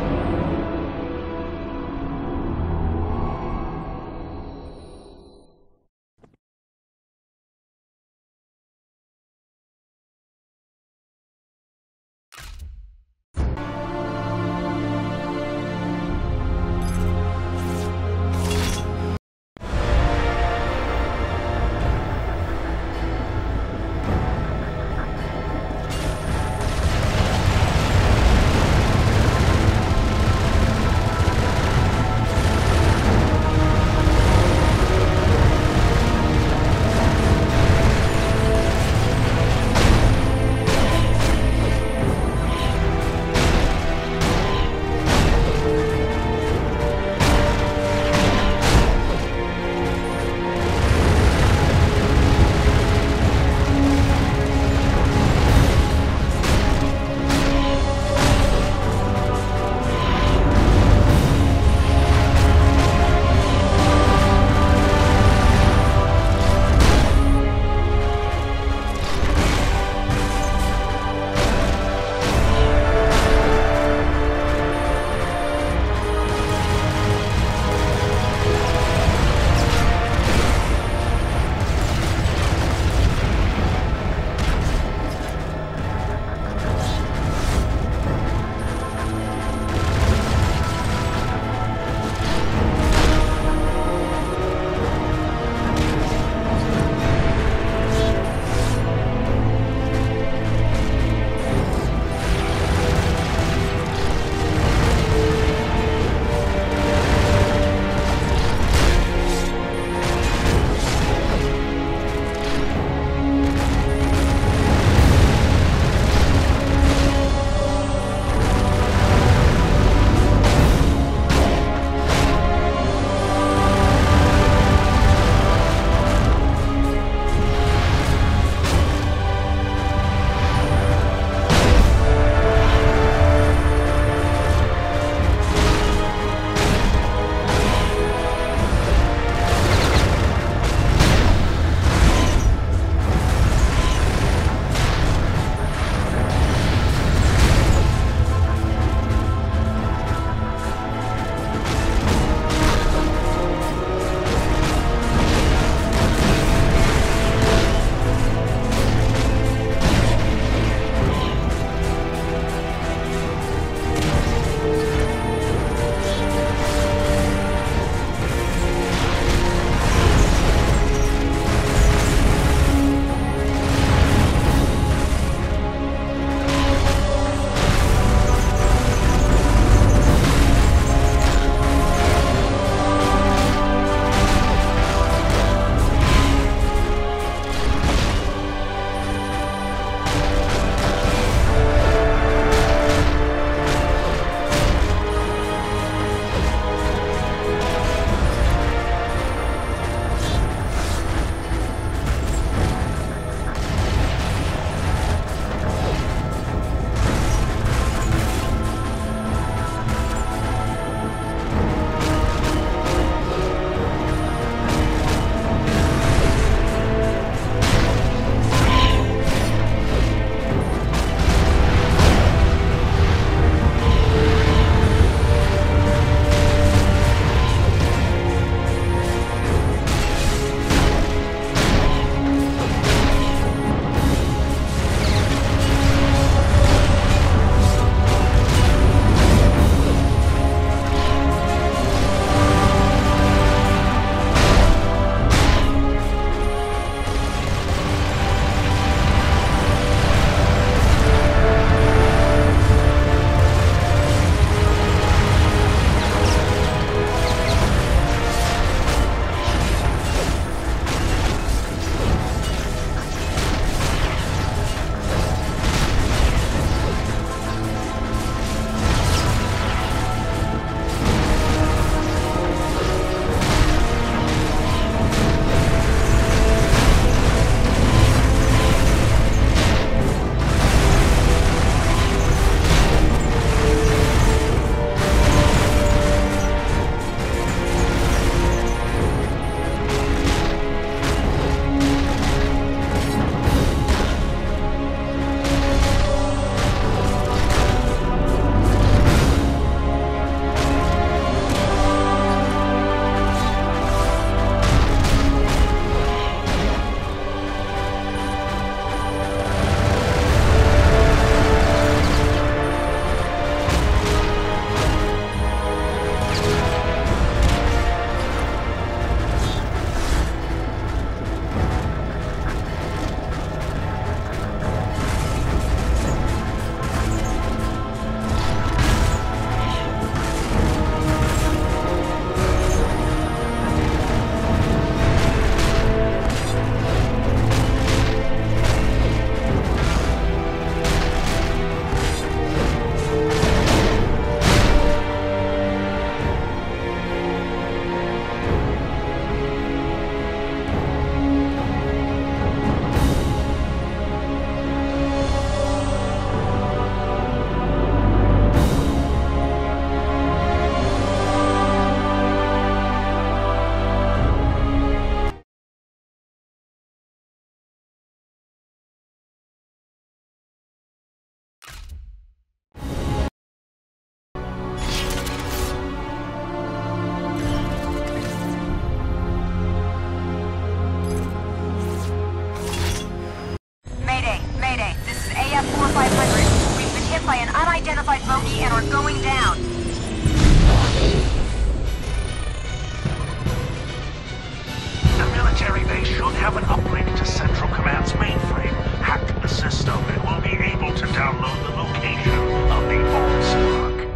You'll have an uplink to Central Command's mainframe. Hack the system and we'll be able to download the location of the Allspark.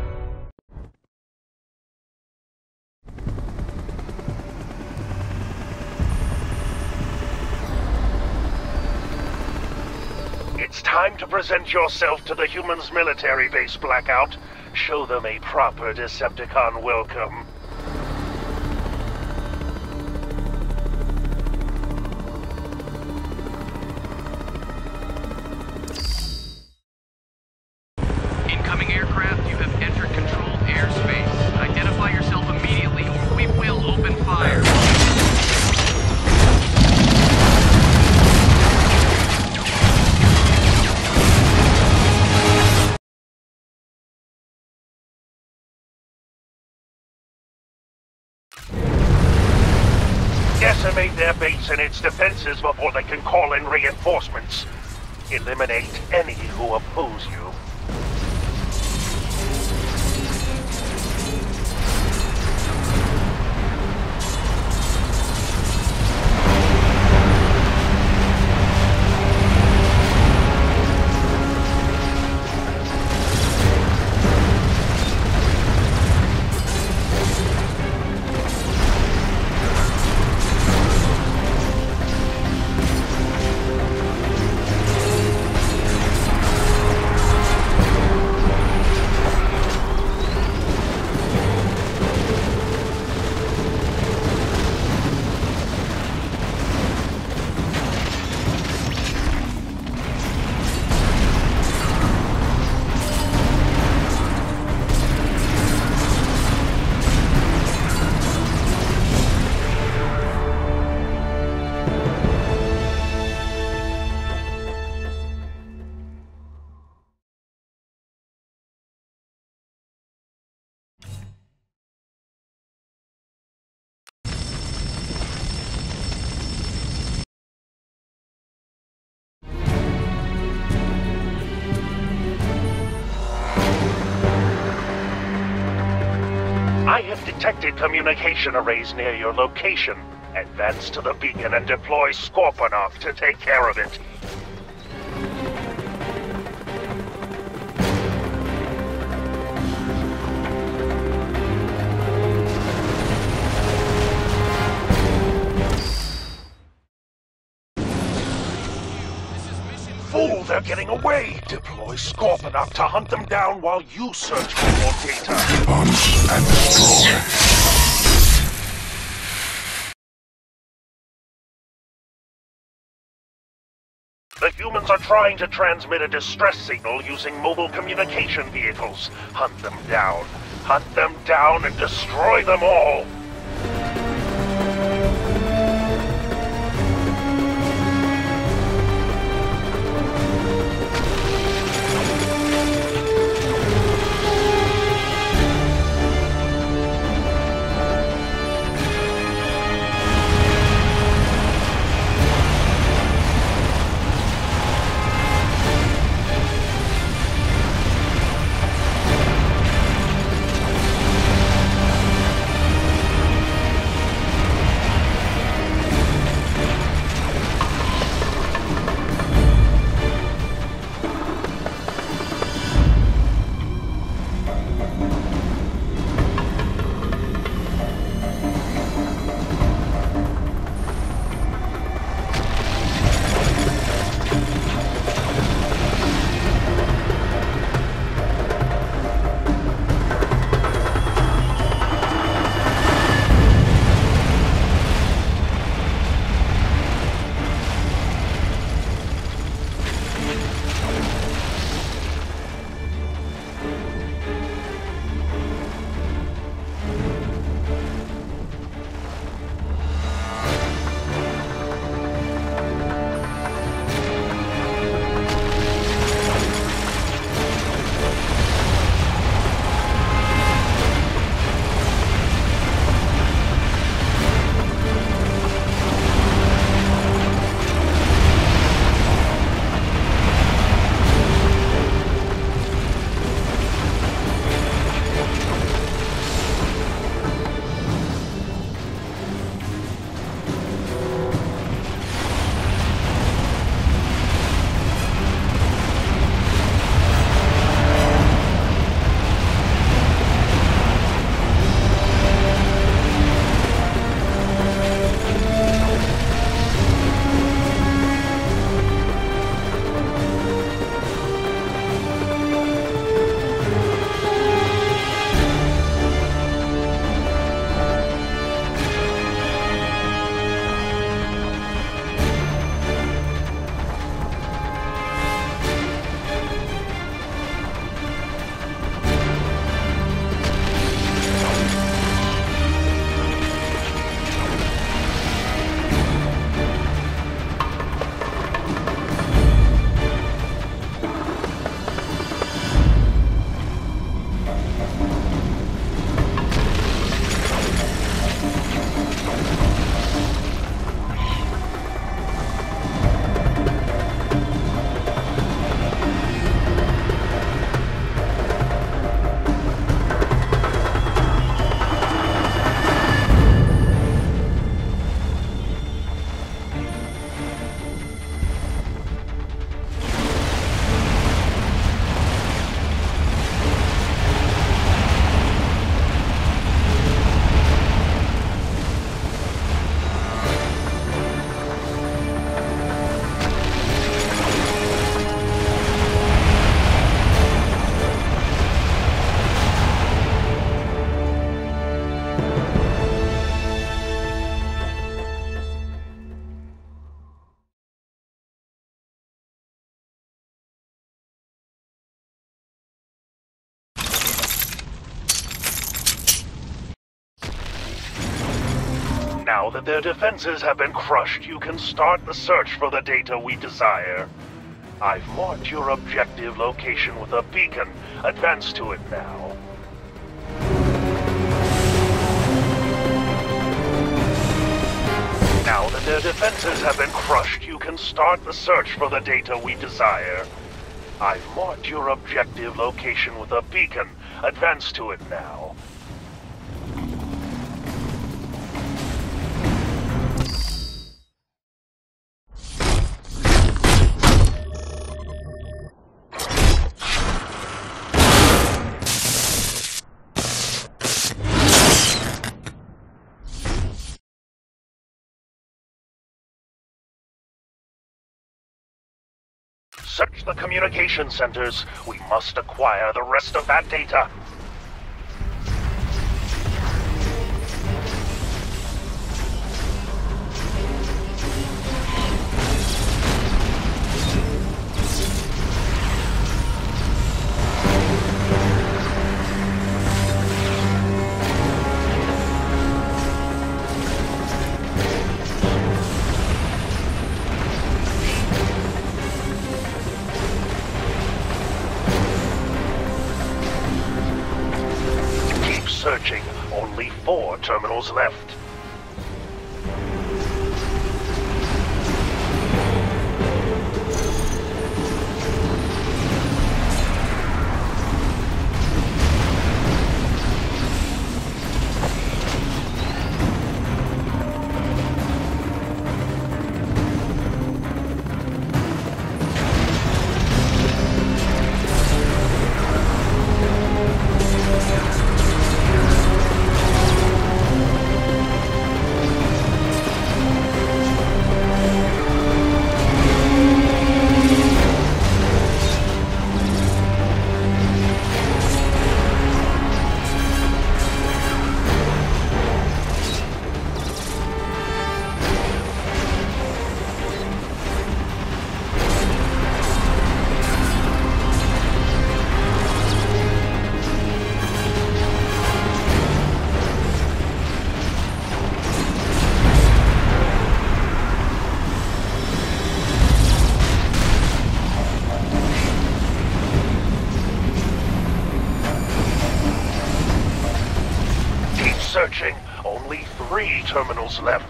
It's time to present yourself to the humans' military base, Blackout. Show them a proper Decepticon welcome. Incoming aircraft, you have entered controlled airspace. Identify yourself immediately or we will open fire. Decimate their base and its defenses before they can call in reinforcements. Eliminate any who oppose you. I have detected communication arrays near your location. Advance to the beacon and deploy Scorponok to take care of it. Fool, they're getting away! Deploy Scorponok to hunt them down while you search for more data. Hunt and destroy. The humans are trying to transmit a distress signal using mobile communication vehicles. Hunt them down. Hunt them down and destroy them all! Now that their defenses have been crushed, you can start the search for the data we desire. I've marked your objective location with a beacon. Advance to it now. Now that their defenses have been crushed, you can start the search for the data we desire. I've marked your objective location with a beacon. Advance to it now. Search the communication centers. We must acquire the rest of that data. Searching. Only four terminals left. Searching. Only three terminals left.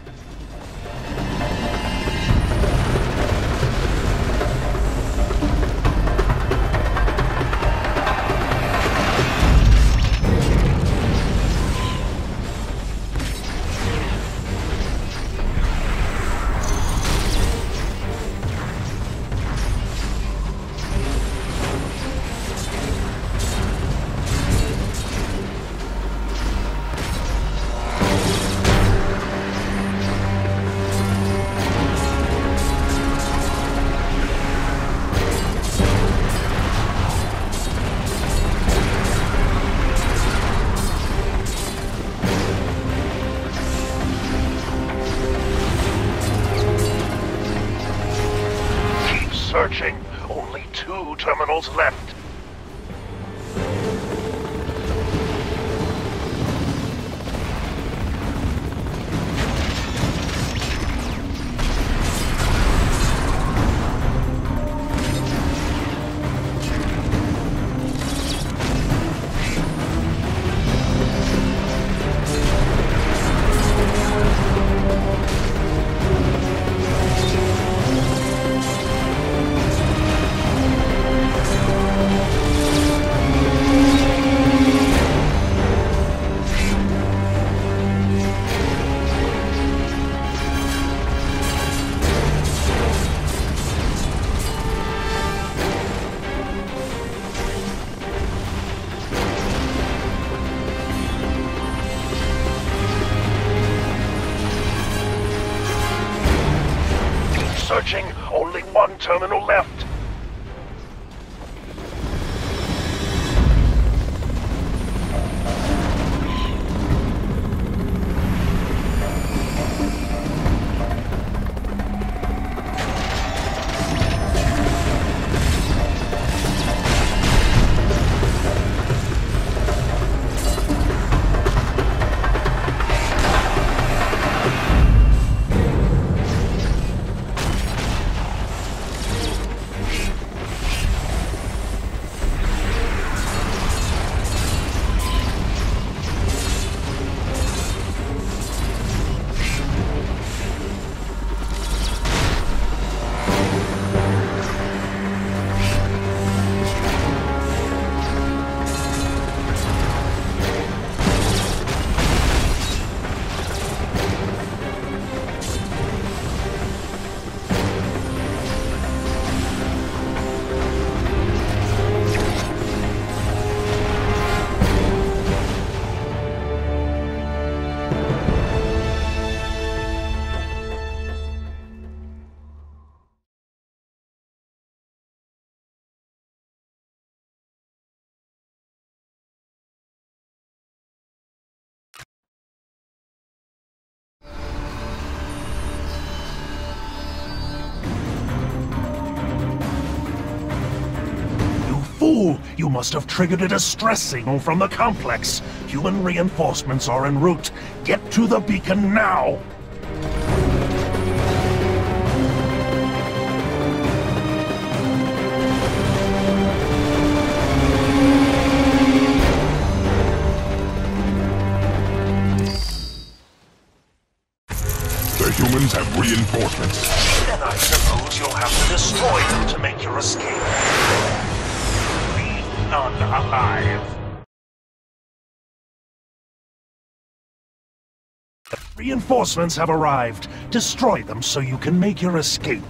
Searching. Only two terminals left. Searching. Only one terminal left. fool! You must have triggered a distress signal from the complex. Human reinforcements are en route. Get to the beacon now! The humans have reinforcements. Then I suppose you'll have to destroy them to make your escape. Leave none alive. Reinforcements have arrived. Destroy them so you can make your escape.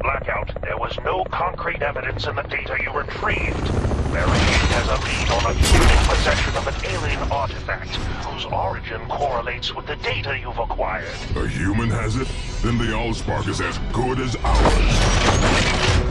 Blackout, there was no concrete evidence in the data you retrieved. Barricade has a lead on a human in possession of an alien artifact, whose origin correlates with the data you've acquired. A human has it? Then the Allspark is as good as ours.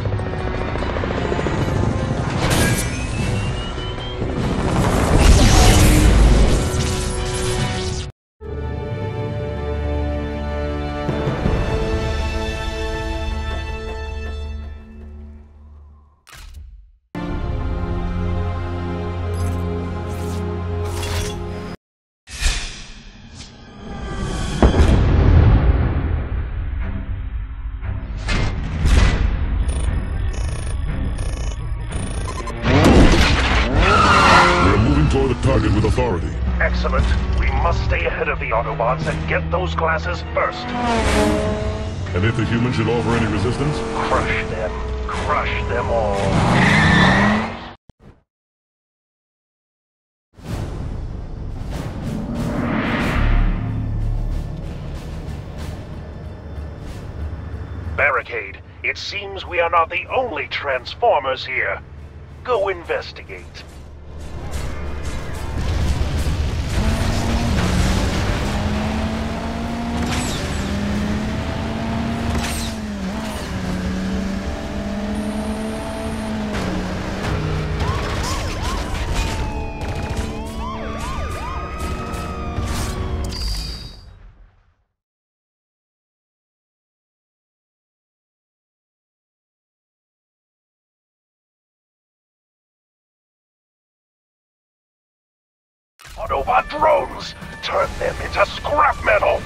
Target with authority. Excellent. We must stay ahead of the Autobots and get those glasses first. And if the humans should offer any resistance? Crush them. Crush them all. Barricade, it seems we are not the only Transformers here. Go investigate. Autobot drones! Turn them into scrap metal!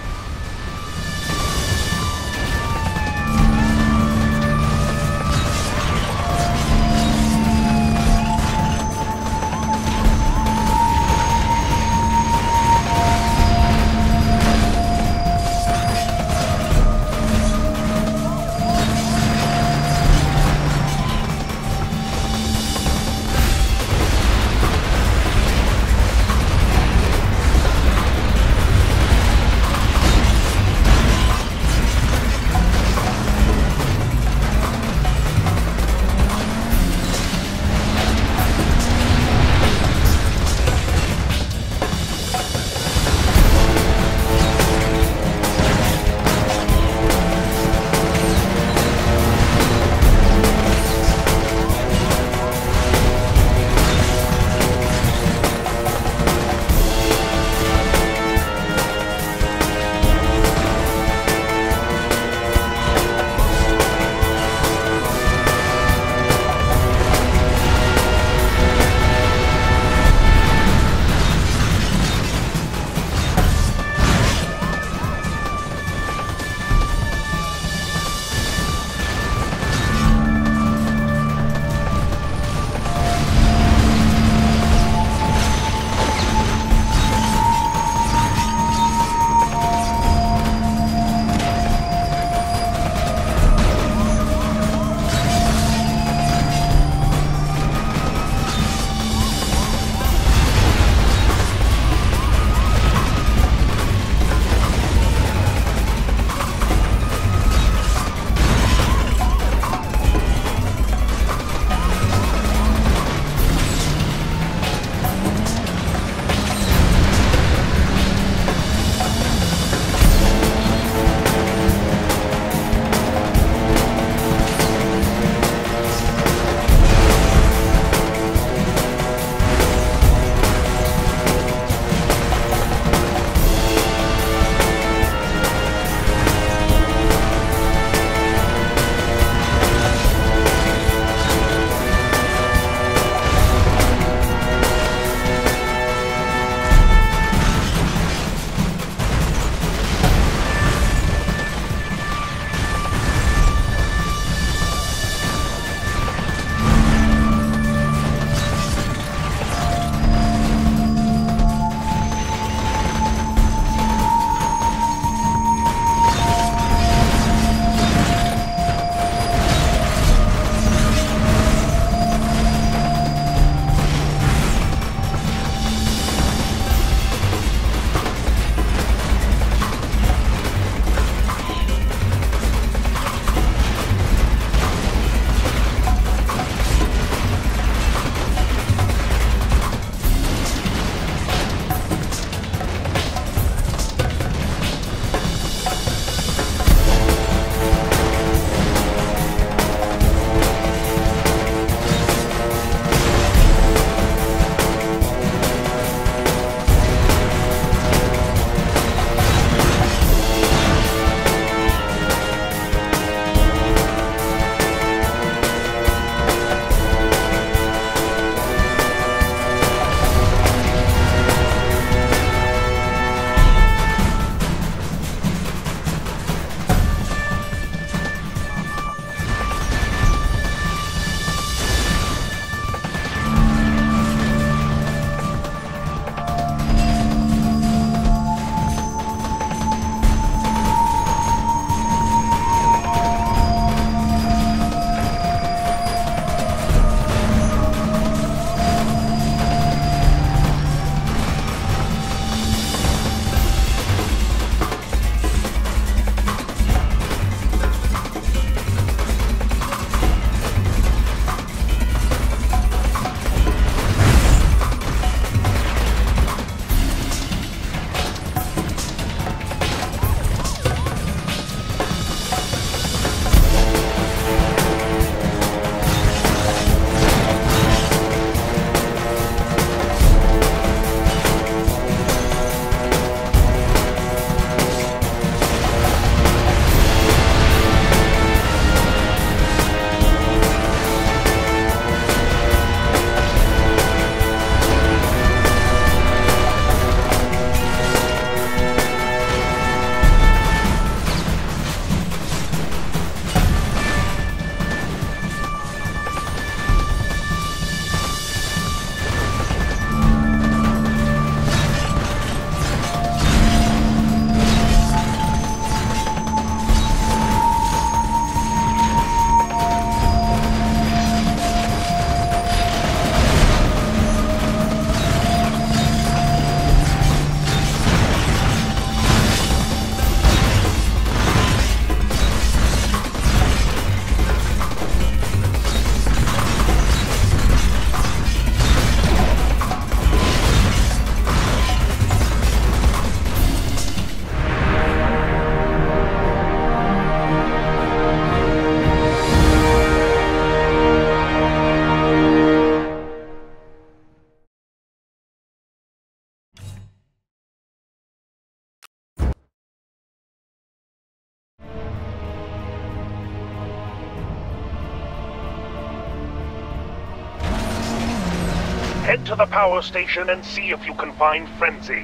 Head to the power station and see if you can find Frenzy.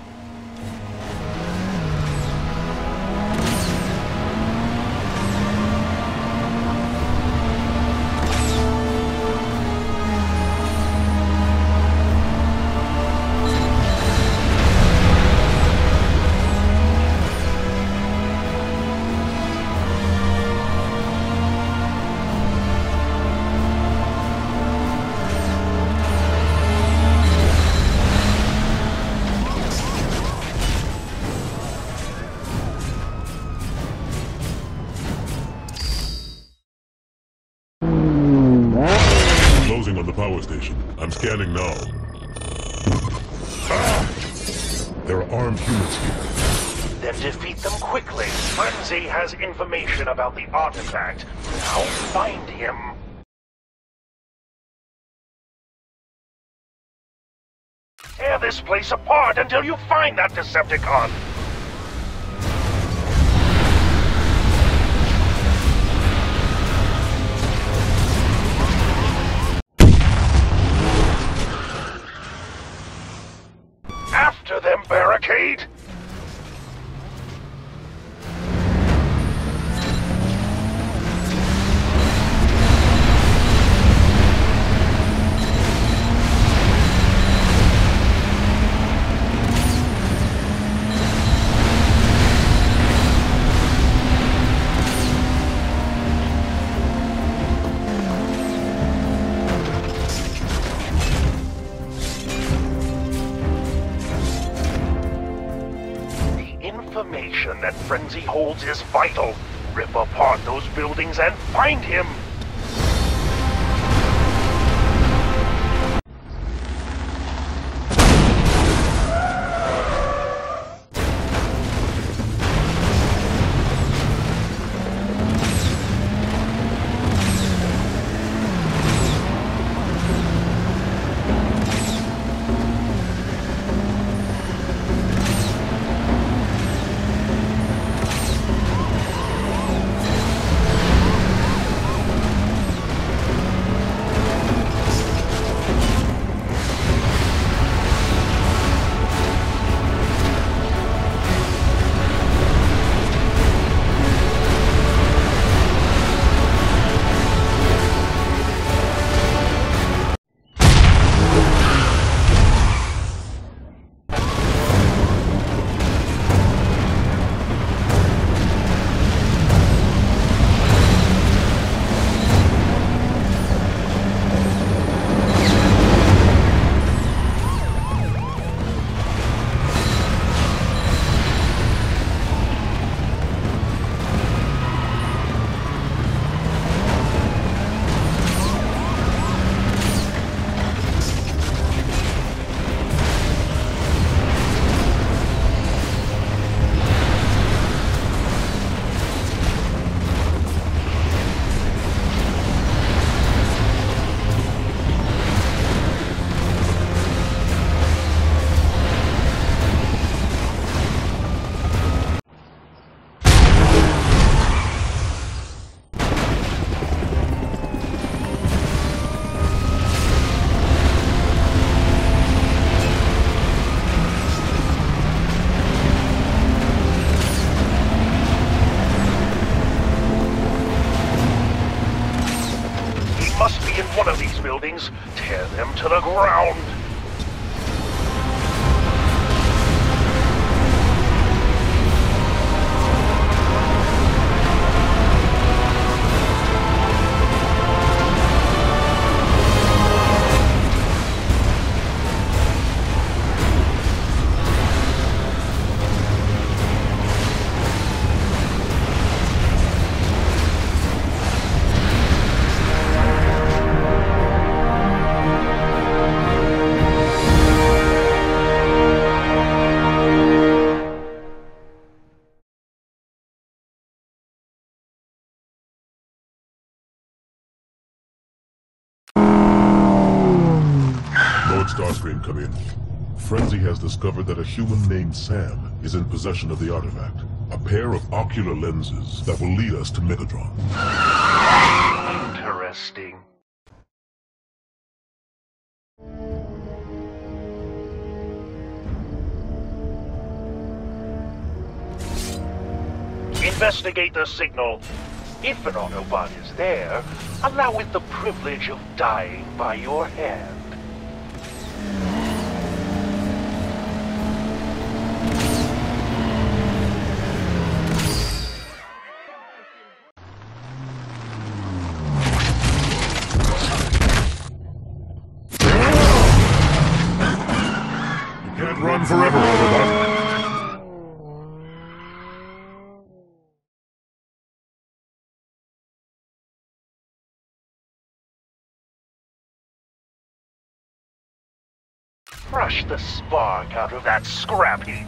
On the power station. I'm scanning now. Ah! There are armed humans here. Then defeat them quickly. Frenzy has information about the artifact. Now find him. Tear this place apart until you find that Decepticon. After them, Barricade! Information that Frenzy holds is vital. Rip apart those buildings and find him! One of these buildings, tear them to the ground. Starscream, come in. Frenzy has discovered that a human named Sam is in possession of the artifact. A pair of ocular lenses that will lead us to Megatron. Interesting. investigate the signal. If an Autobot is there, allow it the privilege of dying by your hand. You can't run forever, Autobot. Crush the spark out of that scrap heap.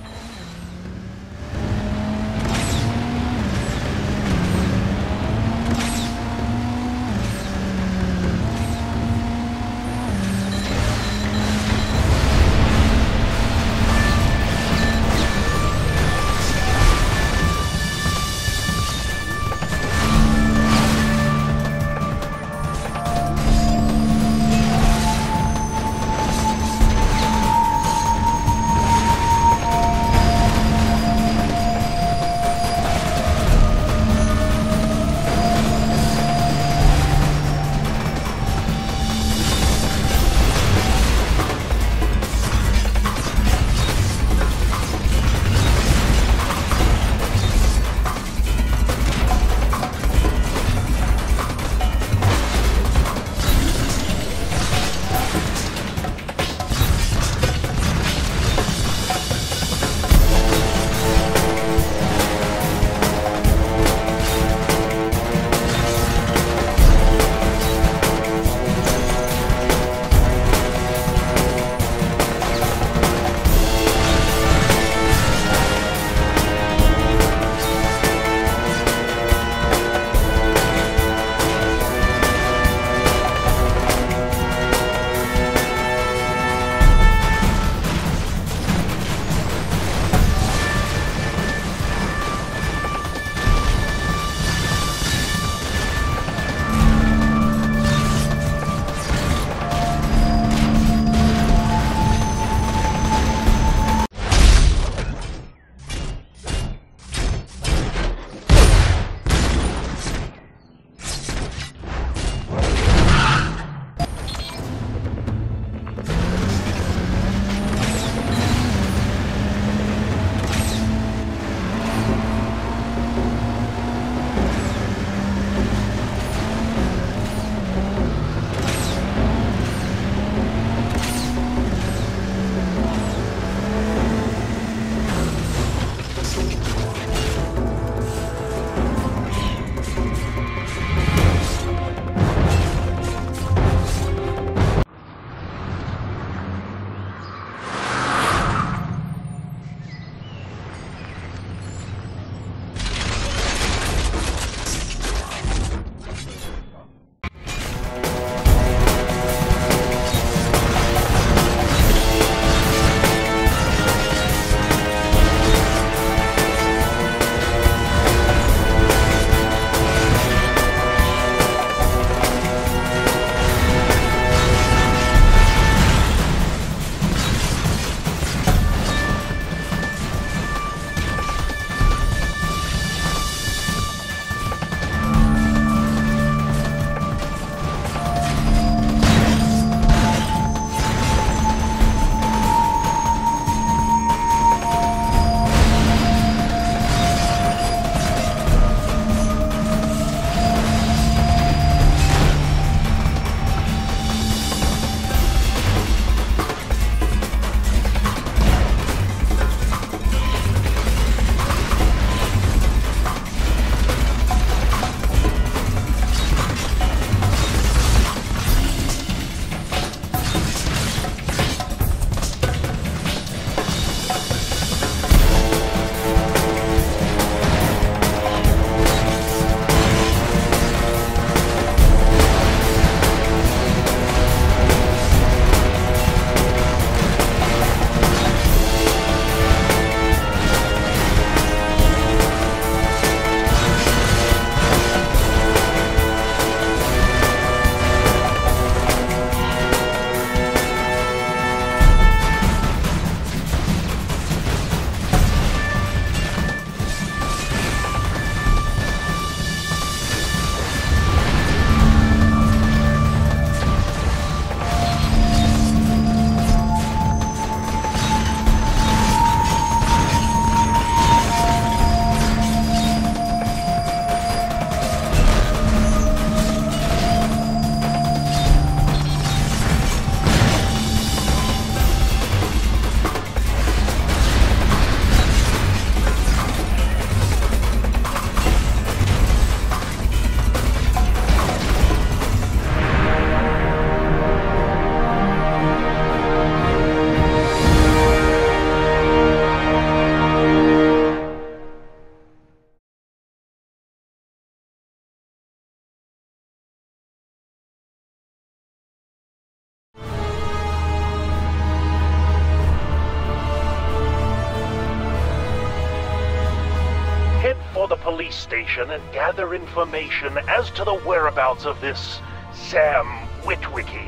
space station and gather information as to the whereabouts of this Sam Witwicky.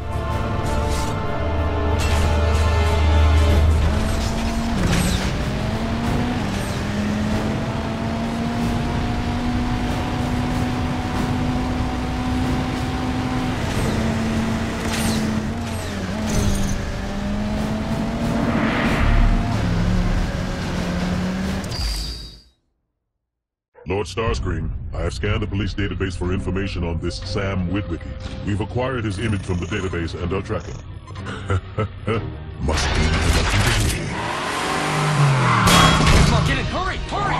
Lord Starscream, I have scanned the police database for information on this Sam Witwicky. We've acquired his image from the database and are tracking. Must be the lucky day. Come on, get in! Hurry! Hurry!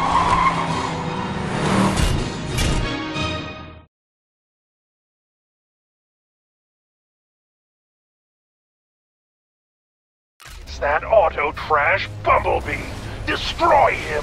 It's that auto trash Bumblebee! Destroy him!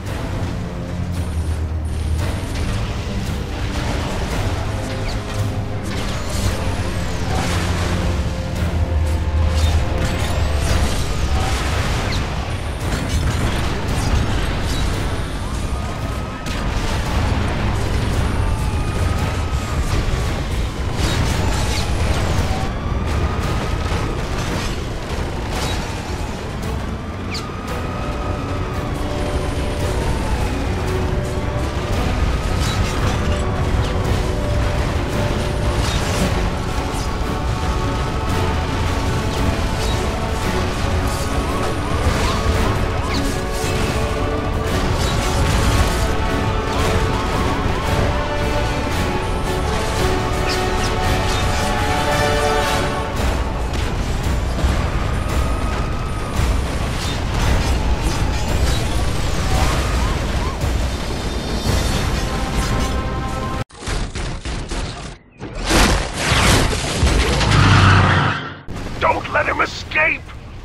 Let him escape!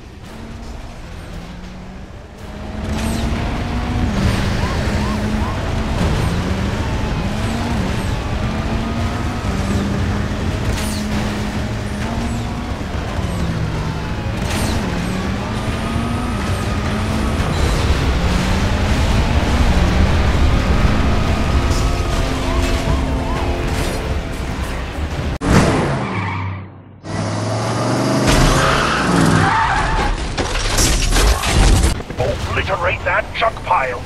Obliterate that junk pile!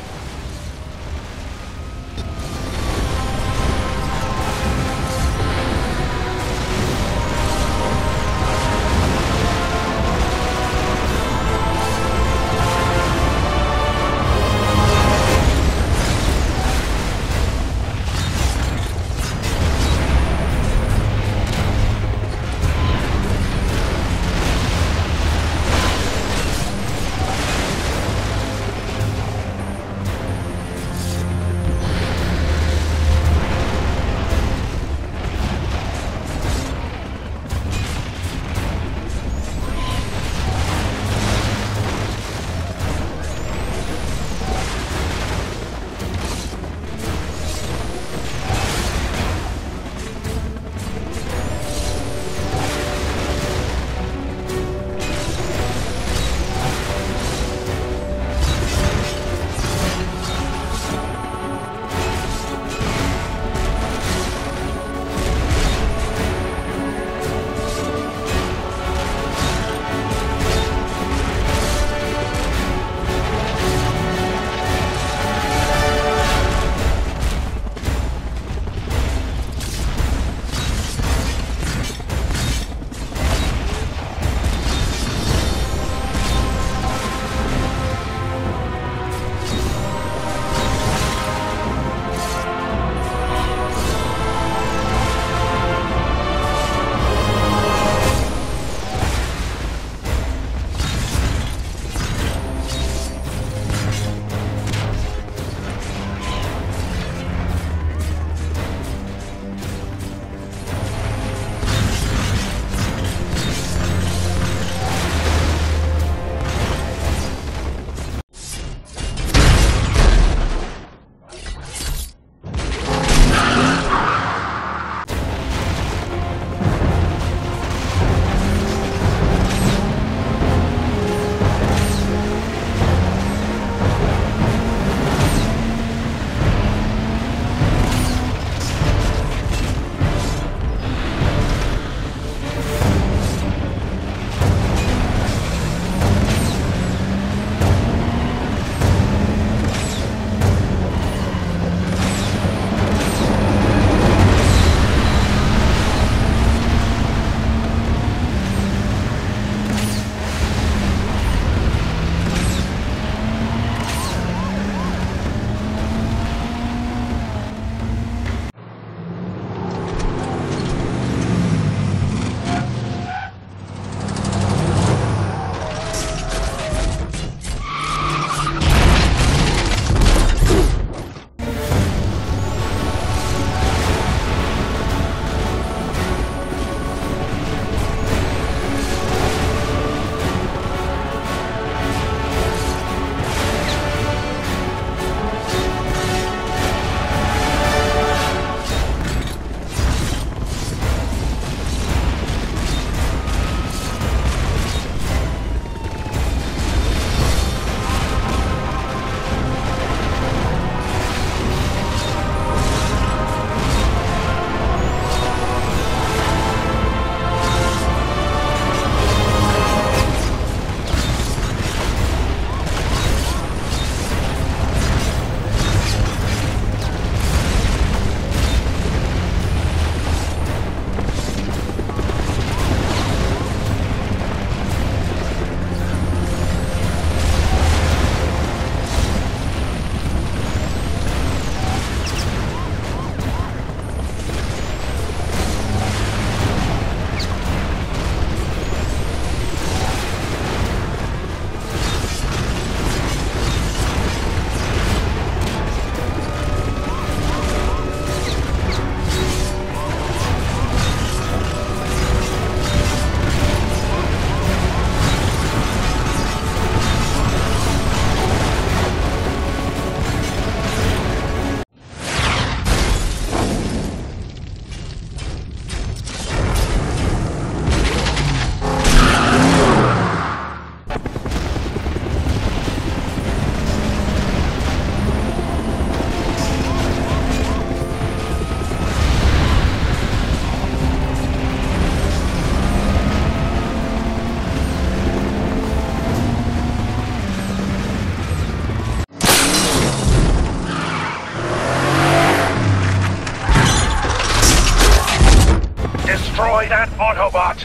Destroy that Autobot!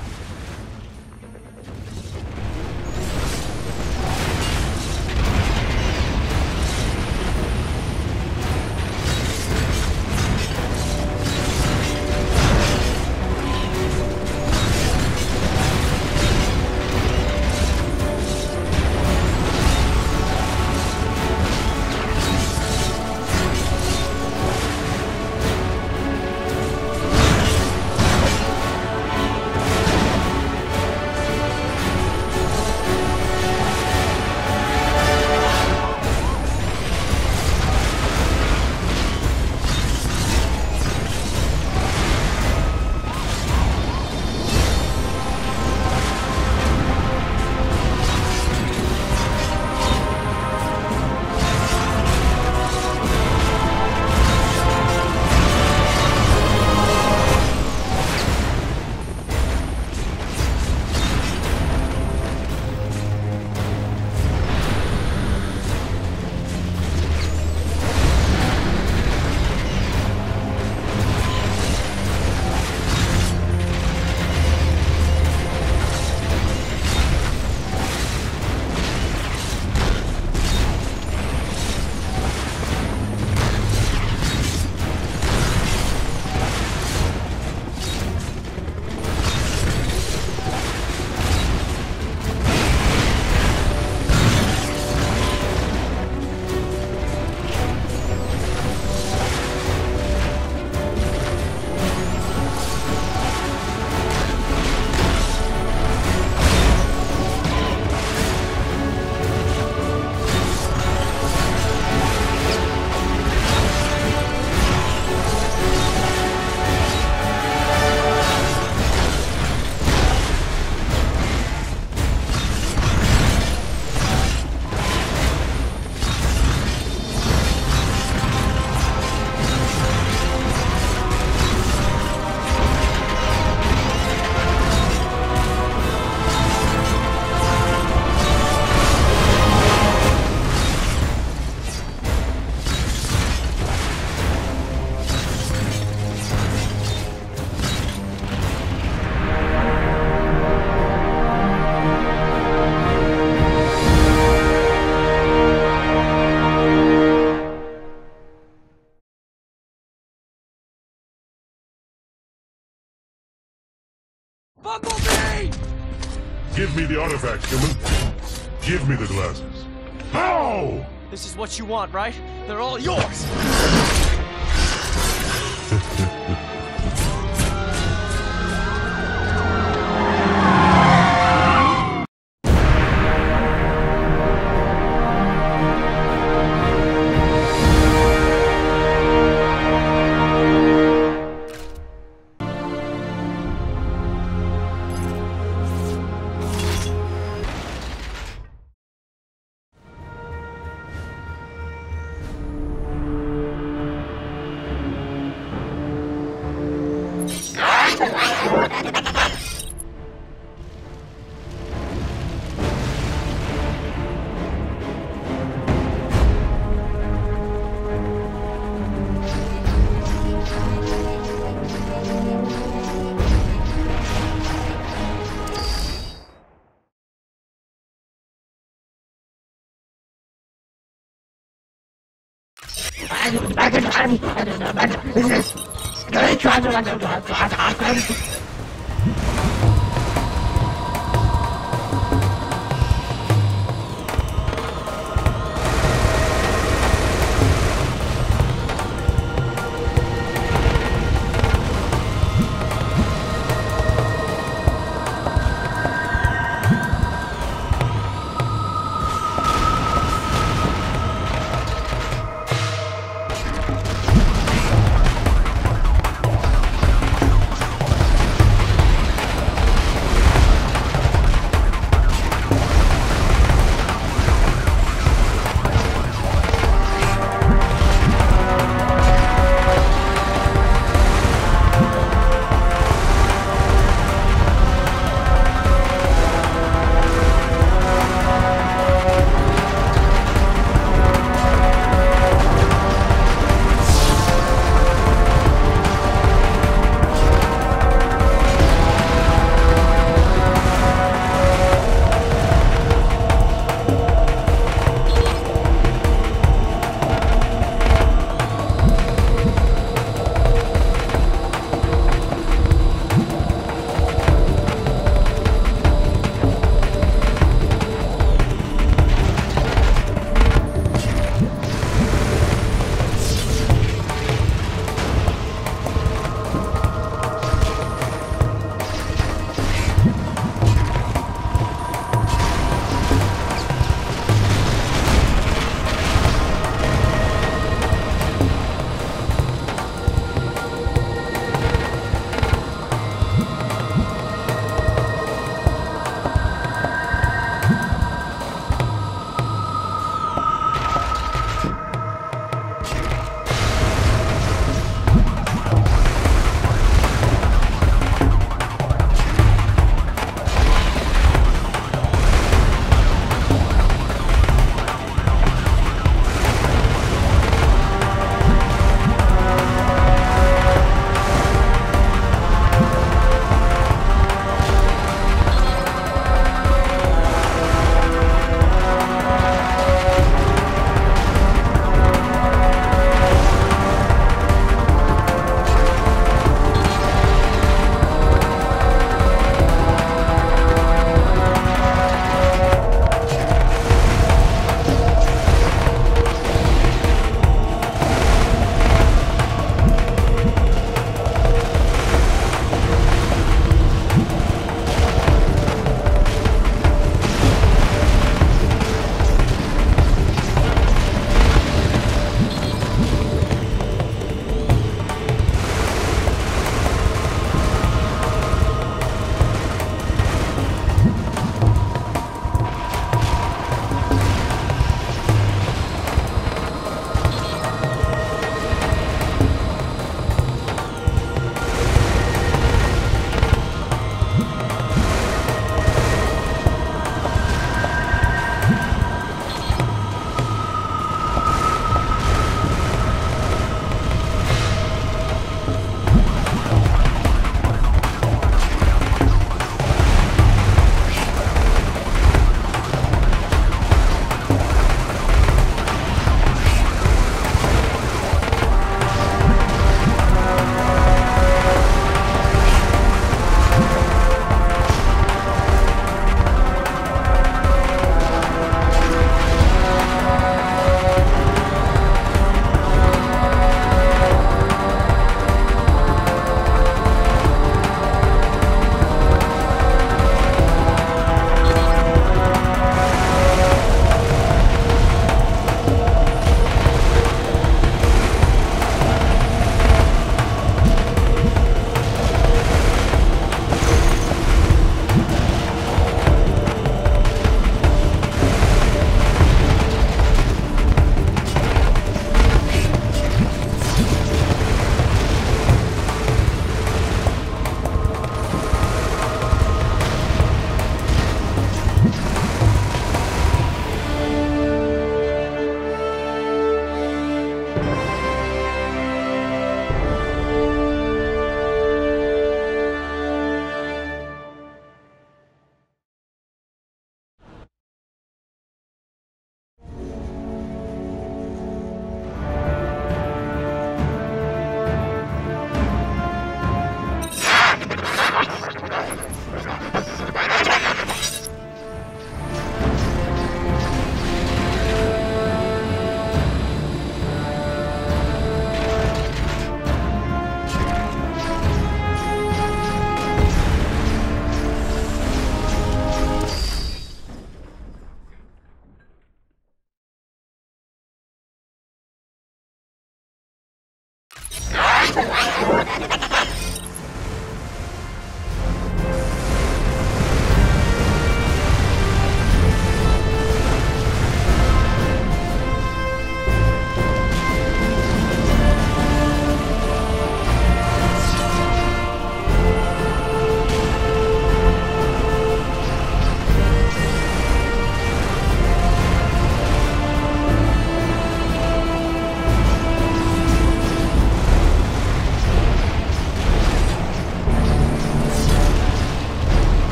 Bumblebee! Give me the artifact, human. Give me the glasses. Now! This is what you want, right? They're all yours!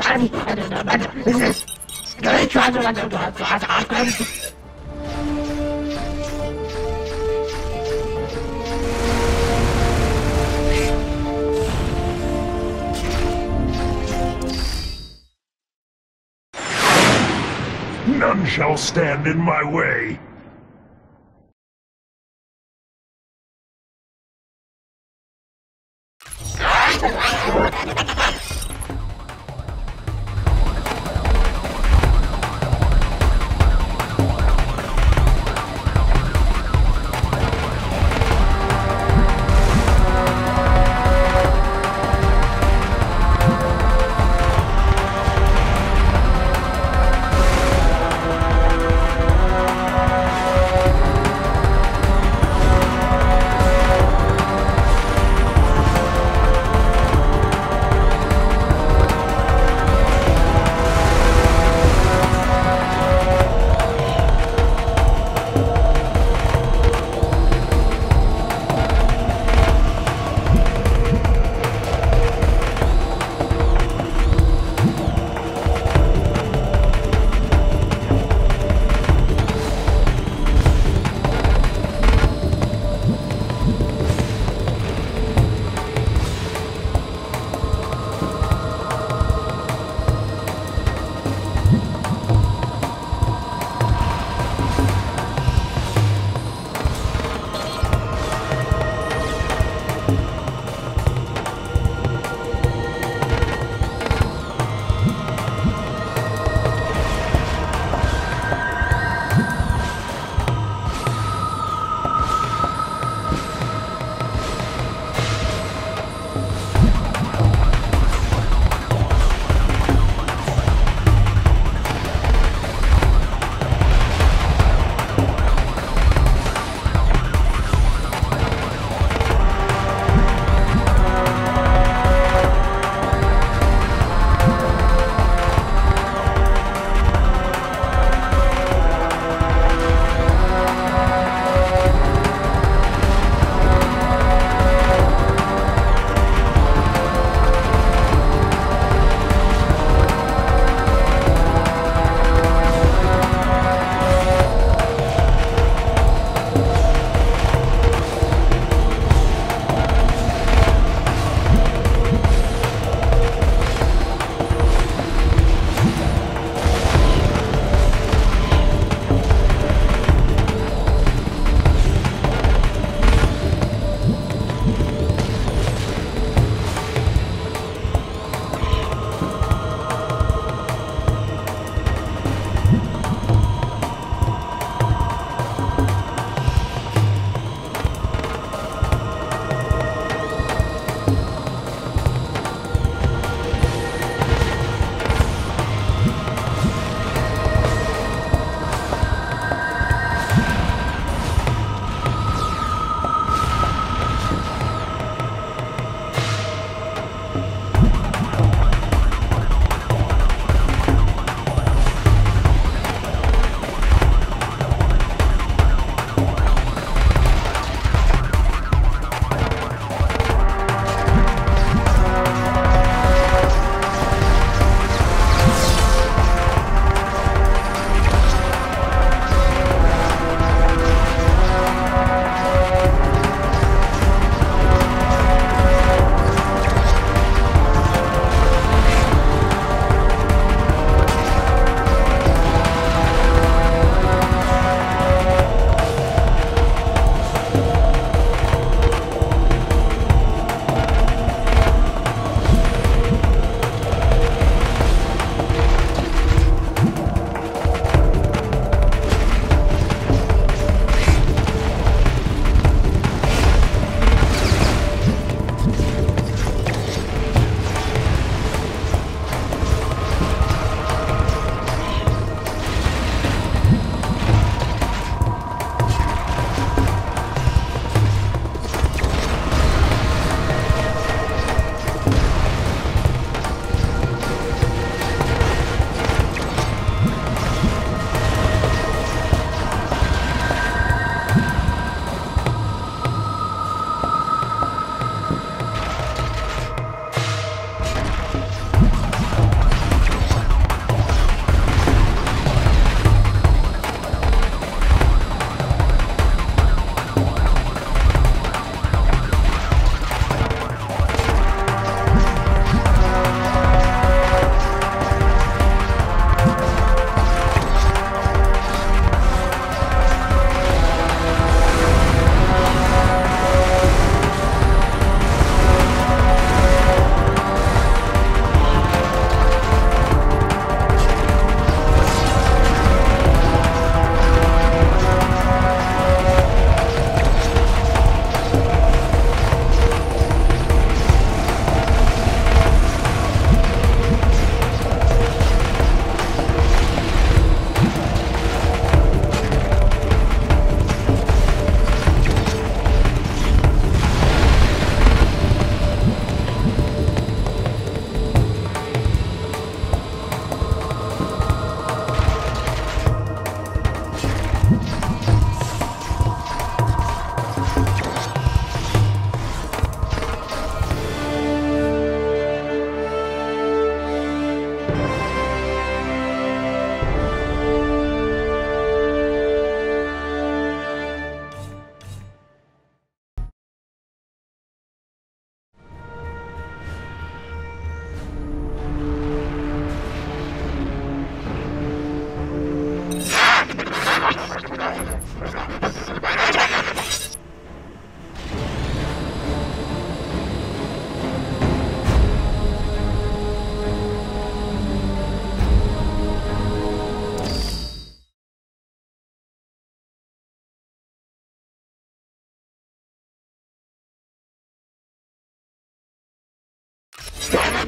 None shall stand in my way.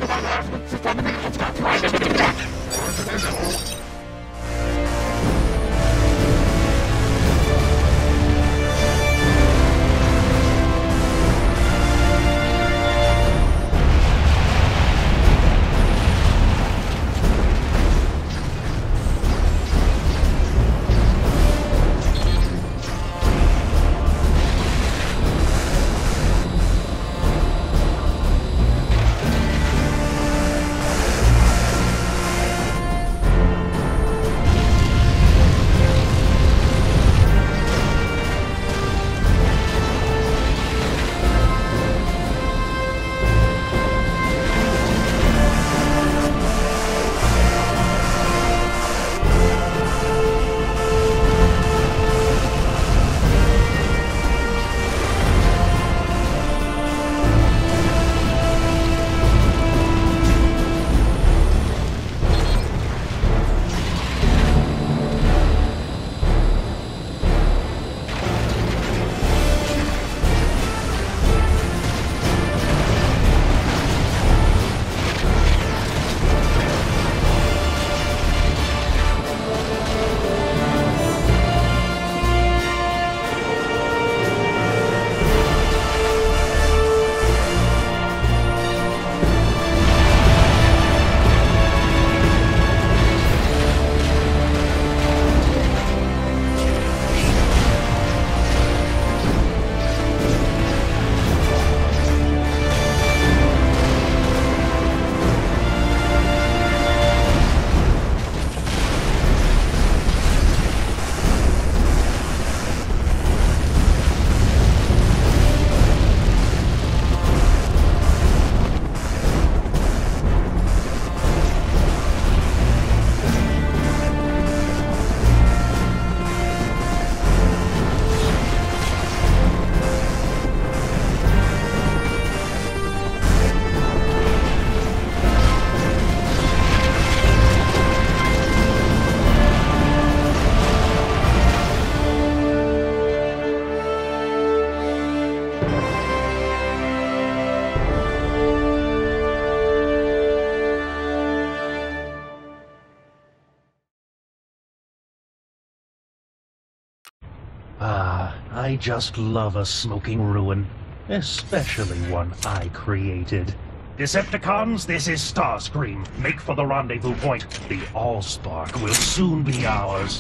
Ah, I just love a smoking ruin. Especially one I created. Decepticons, this is Starscream. Make for the rendezvous point. The Allspark will soon be ours.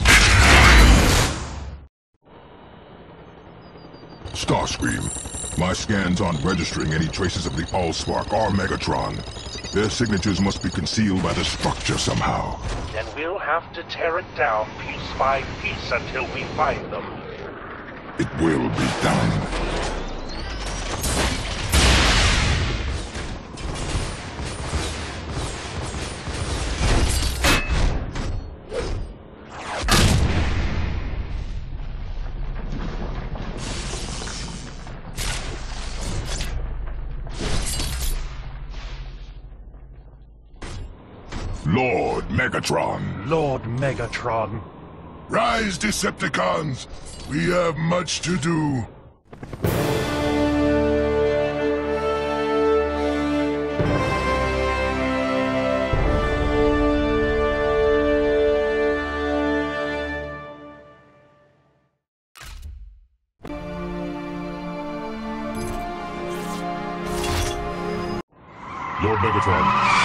Starscream, my scans aren't registering any traces of the Allspark or Megatron. Their signatures must be concealed by the structure somehow. Then we'll have to tear it down piece by piece until we find them. It will be done. Lord Megatron. Lord Megatron. Rise, Decepticons! We have much to do. Lord Megatron,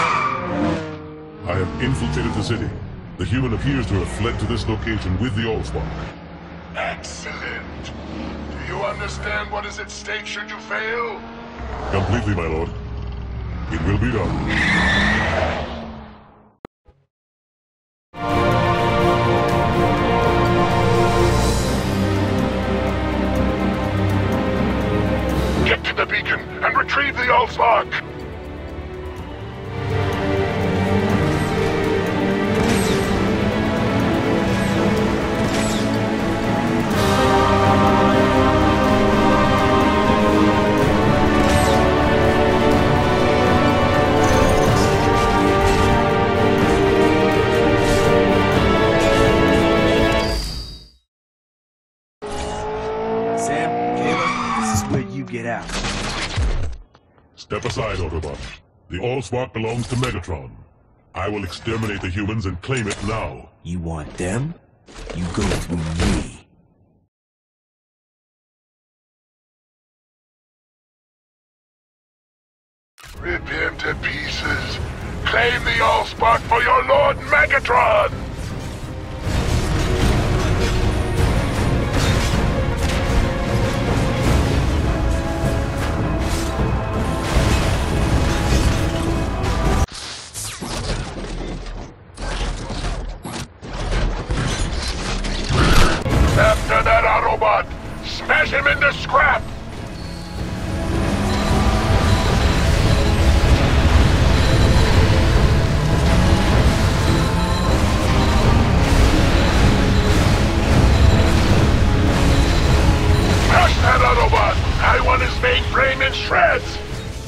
I have infiltrated the city. The human appears to have fled to this location with the Allspark. Excellent. Do you understand what is at stake should you fail? Completely, my lord. It will be done. Get to the beacon and retrieve the Allspark! Sam, Caleb, this is where you get out. Step aside, Autobot. The Allspark belongs to Megatron. I will exterminate the humans and claim it now. You want them? You go through me. Rip him to pieces. Claim the Allspark for your Lord Megatron! After that Autobot! Smash him into scrap! Smash that Autobot! I want his mainframe in shreds!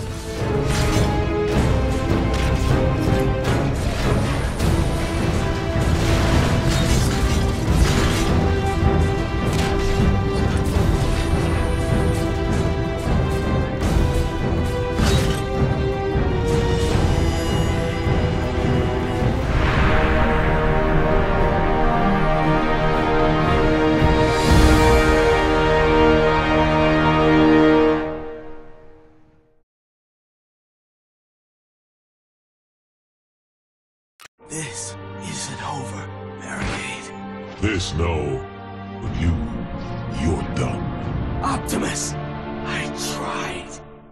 This isn't over, Barricade. This, no. But you, you're done. Optimus! I tried.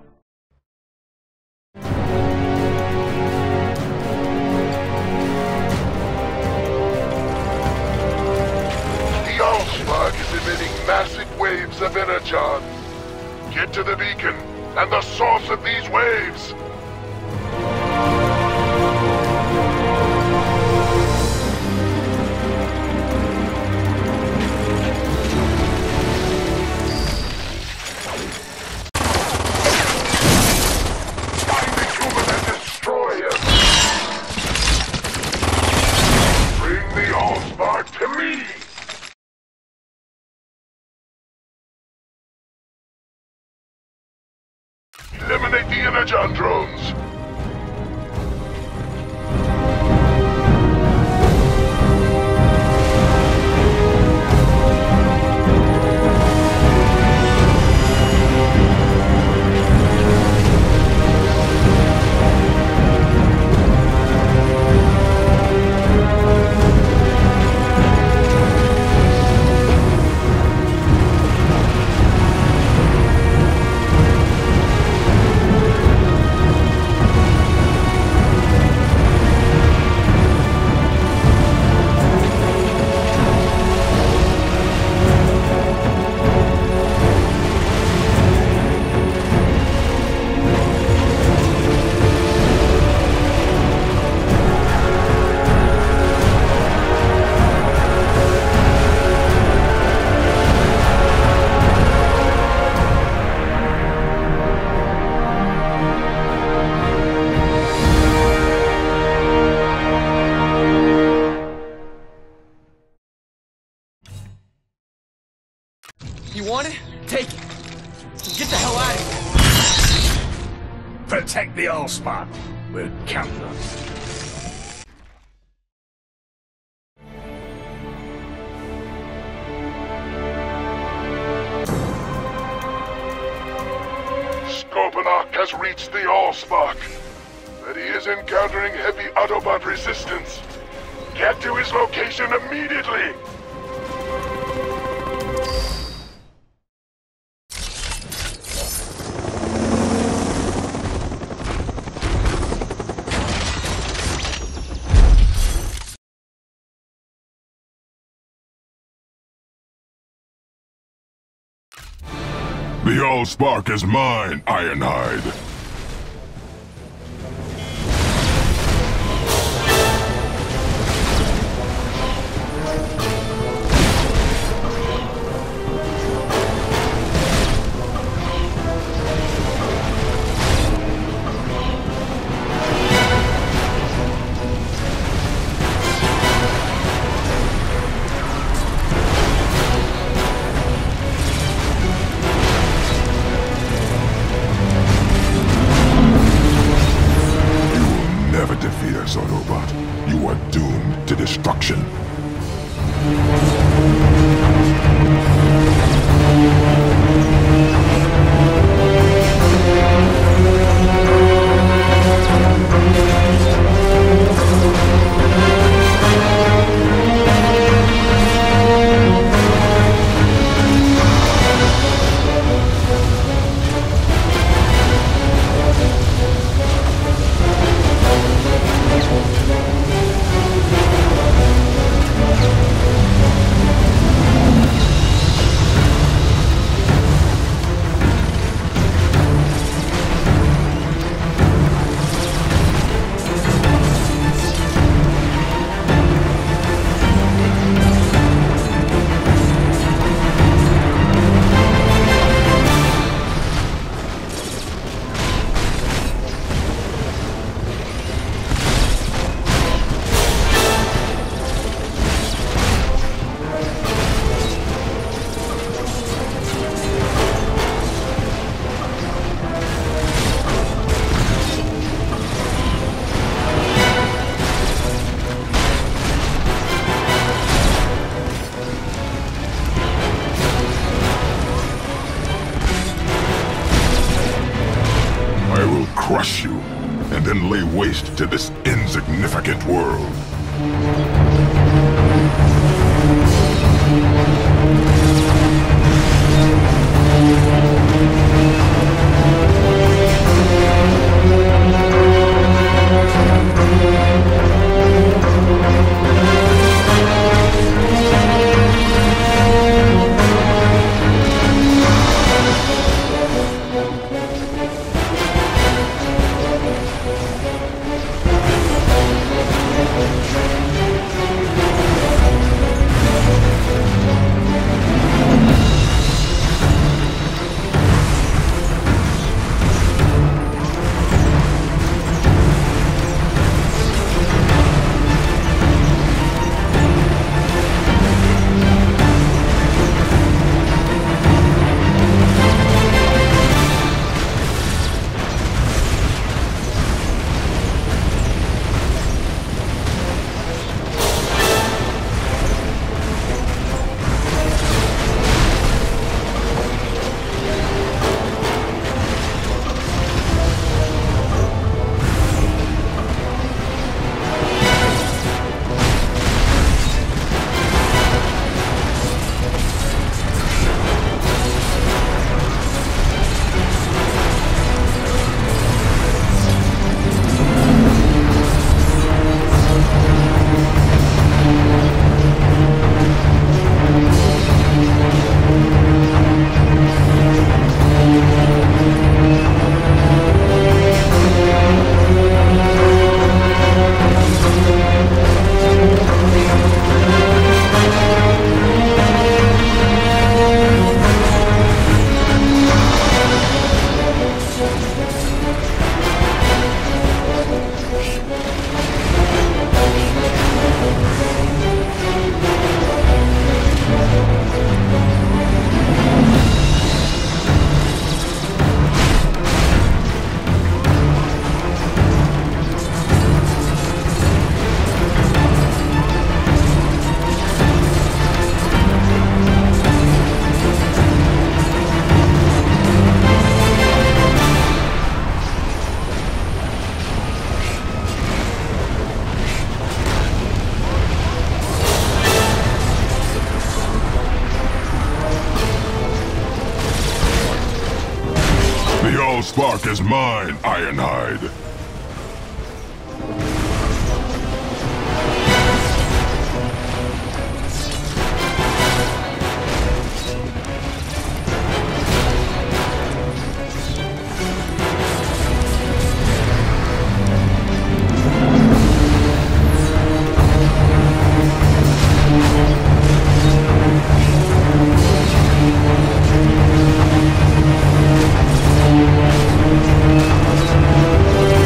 The Allspark is emitting massive waves of energon. Get to the beacon and the source of these waves! Eliminate the energon drones! You want it? Take it. Get the hell out of here. Protect the Allspark. We're counting on you. Scorponok has reached the Allspark, but he is encountering heavy Autobot resistance. Get to his location immediately! The Allspark is mine, Ironhide. crush you, and then lay waste to this insignificant world. The Allspark is mine, Ironhide. You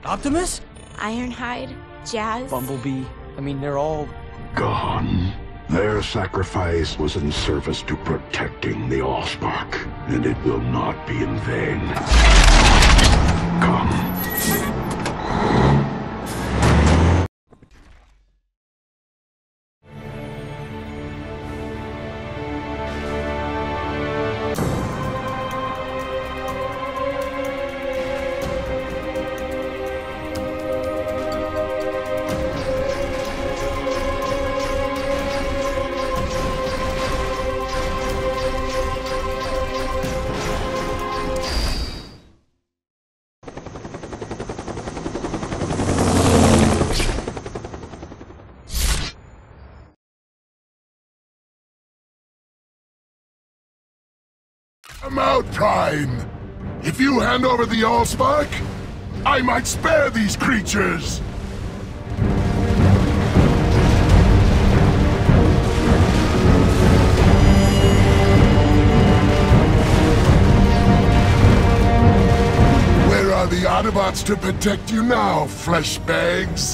Optimus? Ironhide, Jazz. Bumblebee. I mean, they're all... Gone. Their sacrifice was in service to protecting the Allspark, and it will not be in vain. Come. I'm out, Prime. If you hand over the Allspark, I might spare these creatures. Where are the Autobots to protect you now, flesh bags?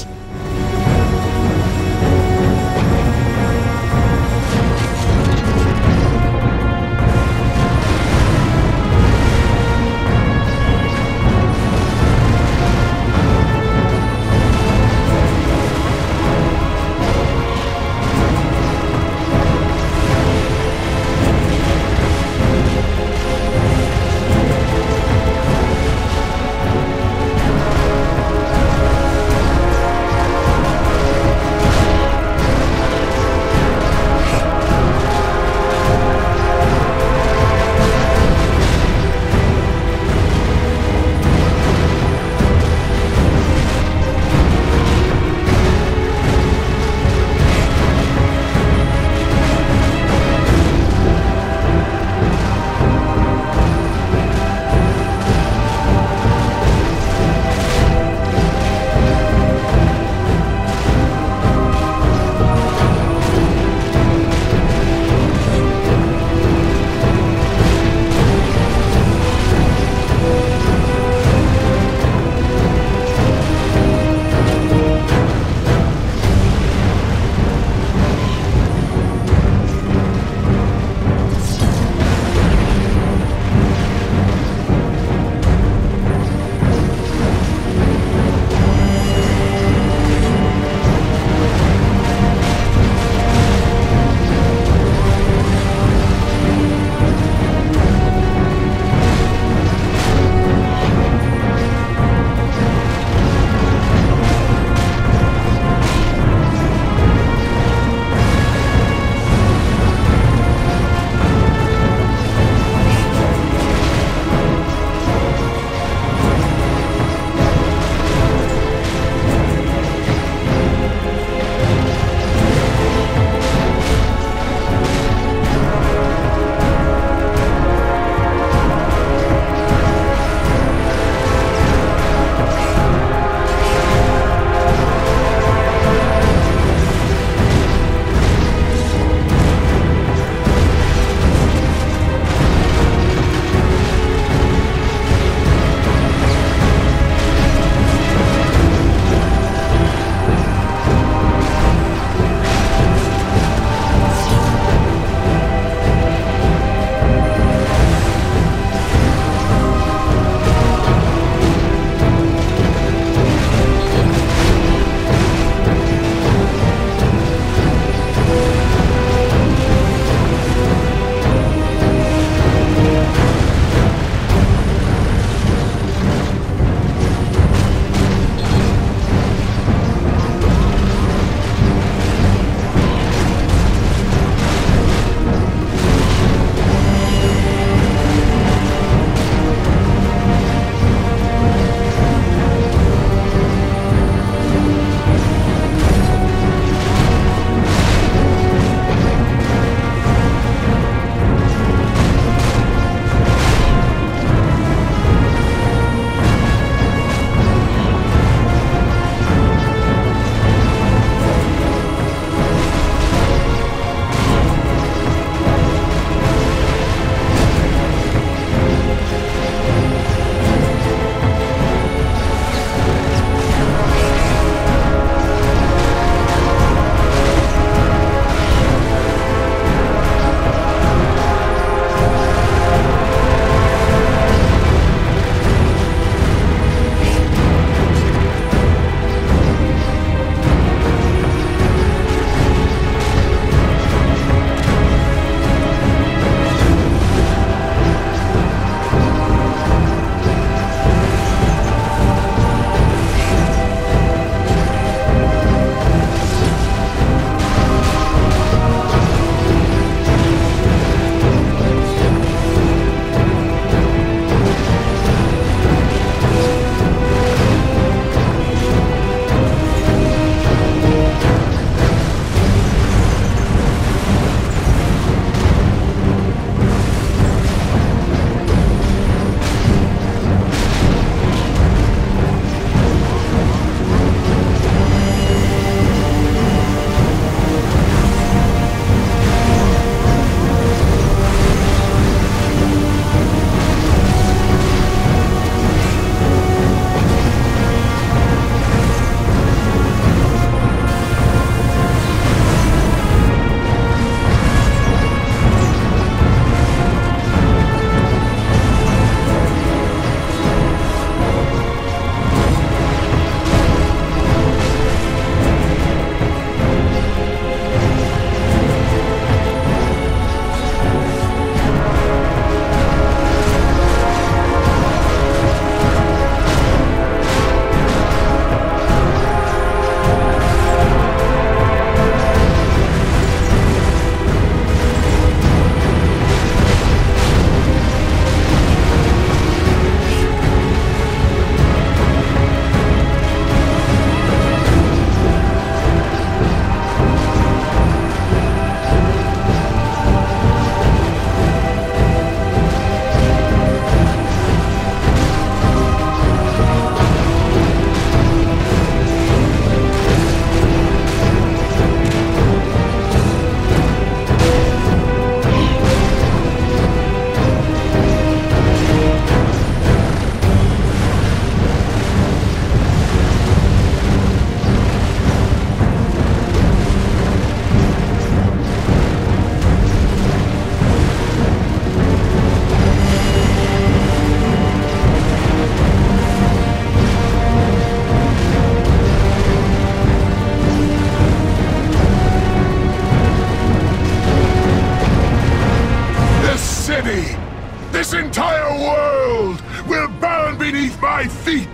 This entire world will burn beneath my feet!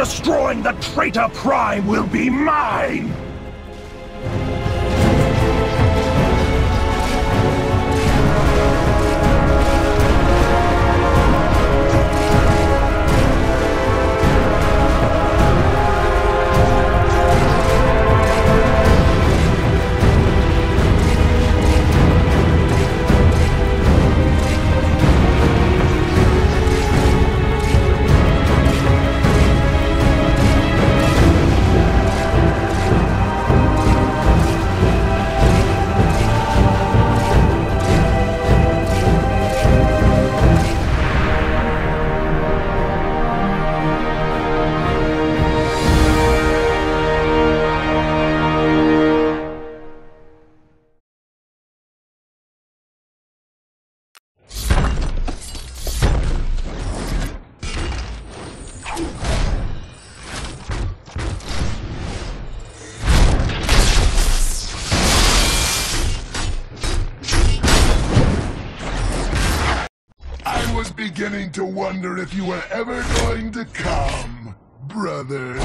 Destroying the traitor Prime will be mine! Beginning to wonder if you were ever going to come, brother.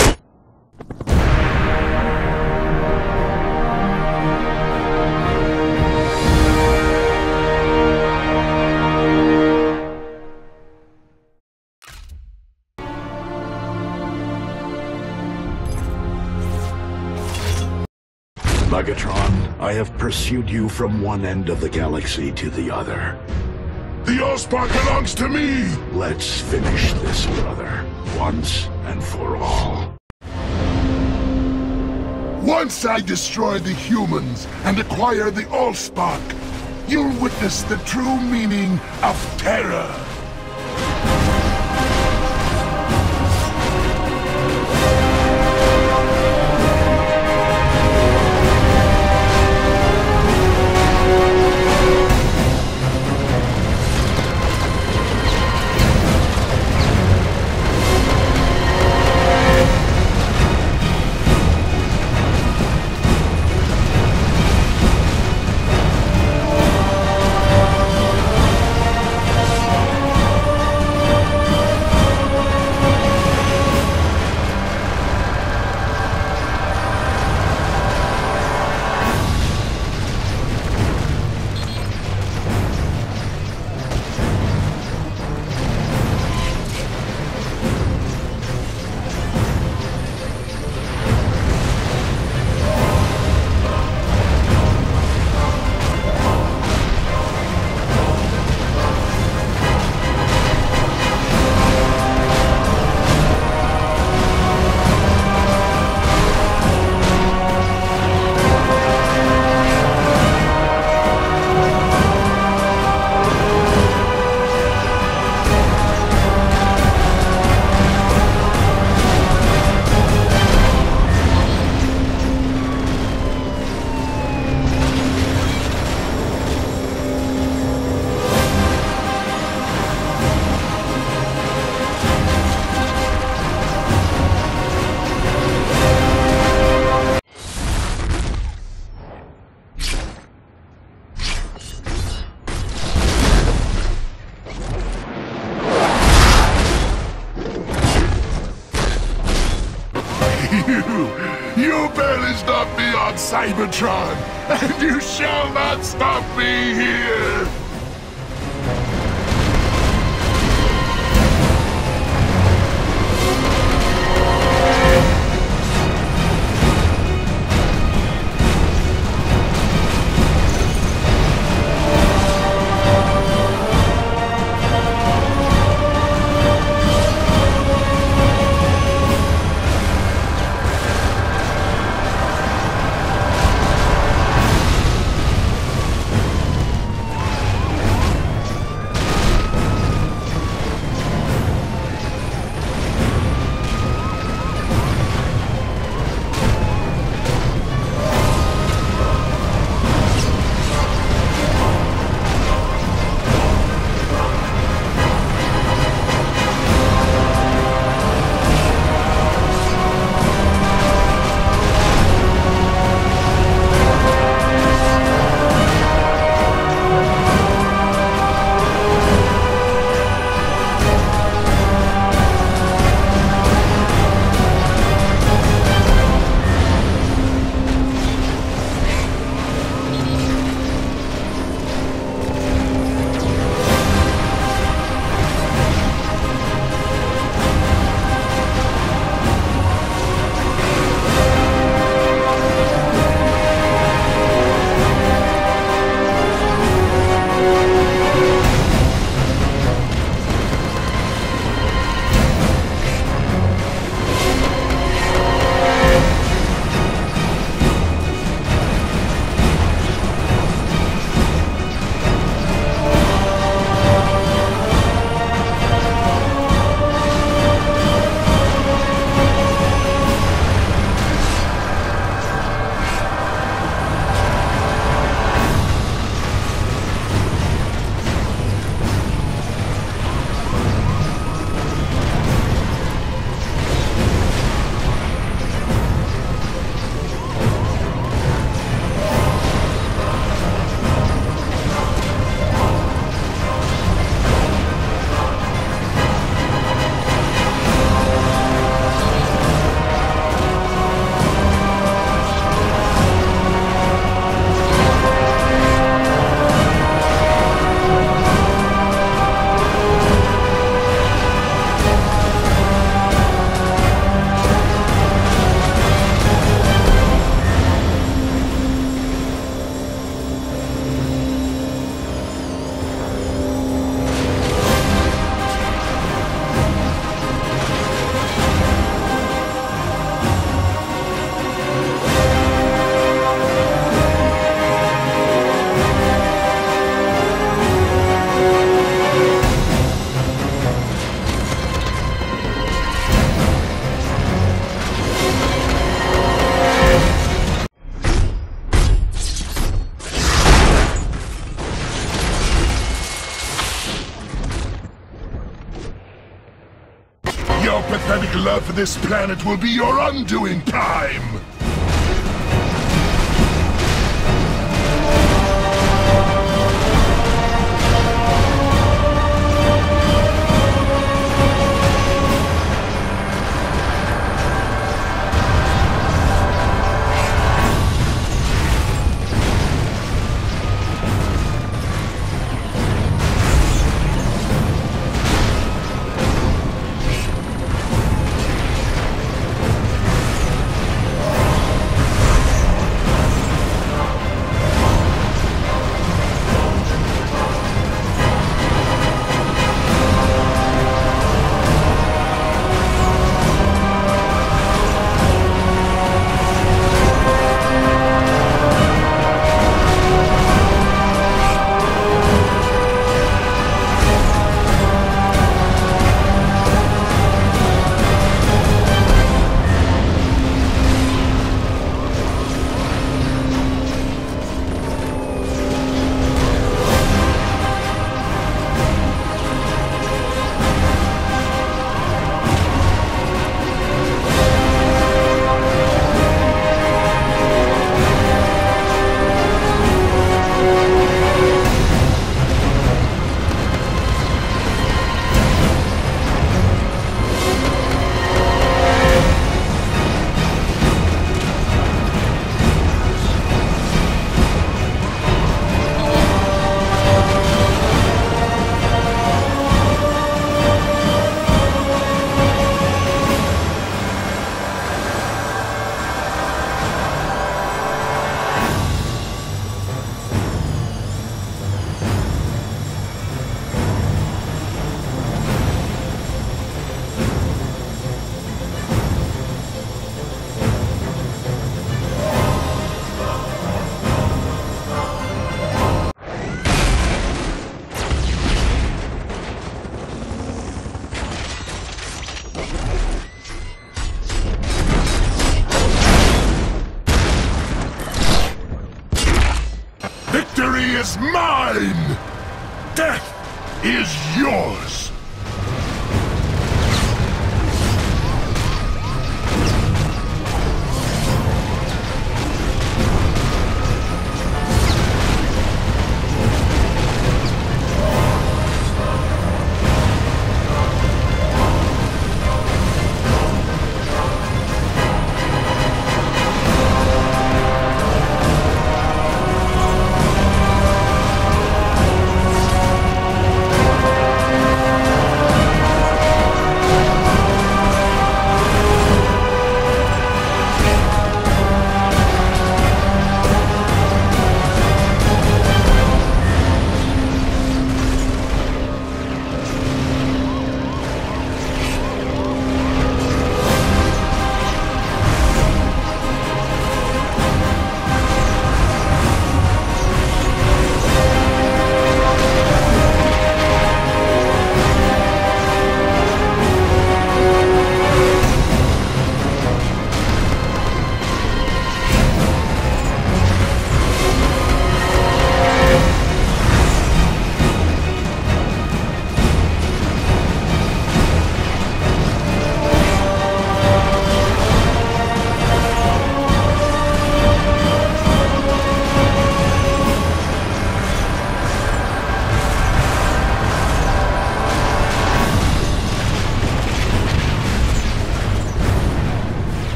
Megatron, I have pursued you from one end of the galaxy to the other. The Allspark belongs to me! Let's finish this, brother. Once and for all. Once I destroy the humans and acquire the Allspark, you'll witness the true meaning of terror. You barely stopped me on Cybertron, and you shall not stop me here! pathetic love for this planet will be your undoing, Prime! Victory is mine! Death is yours!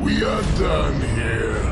We are done here.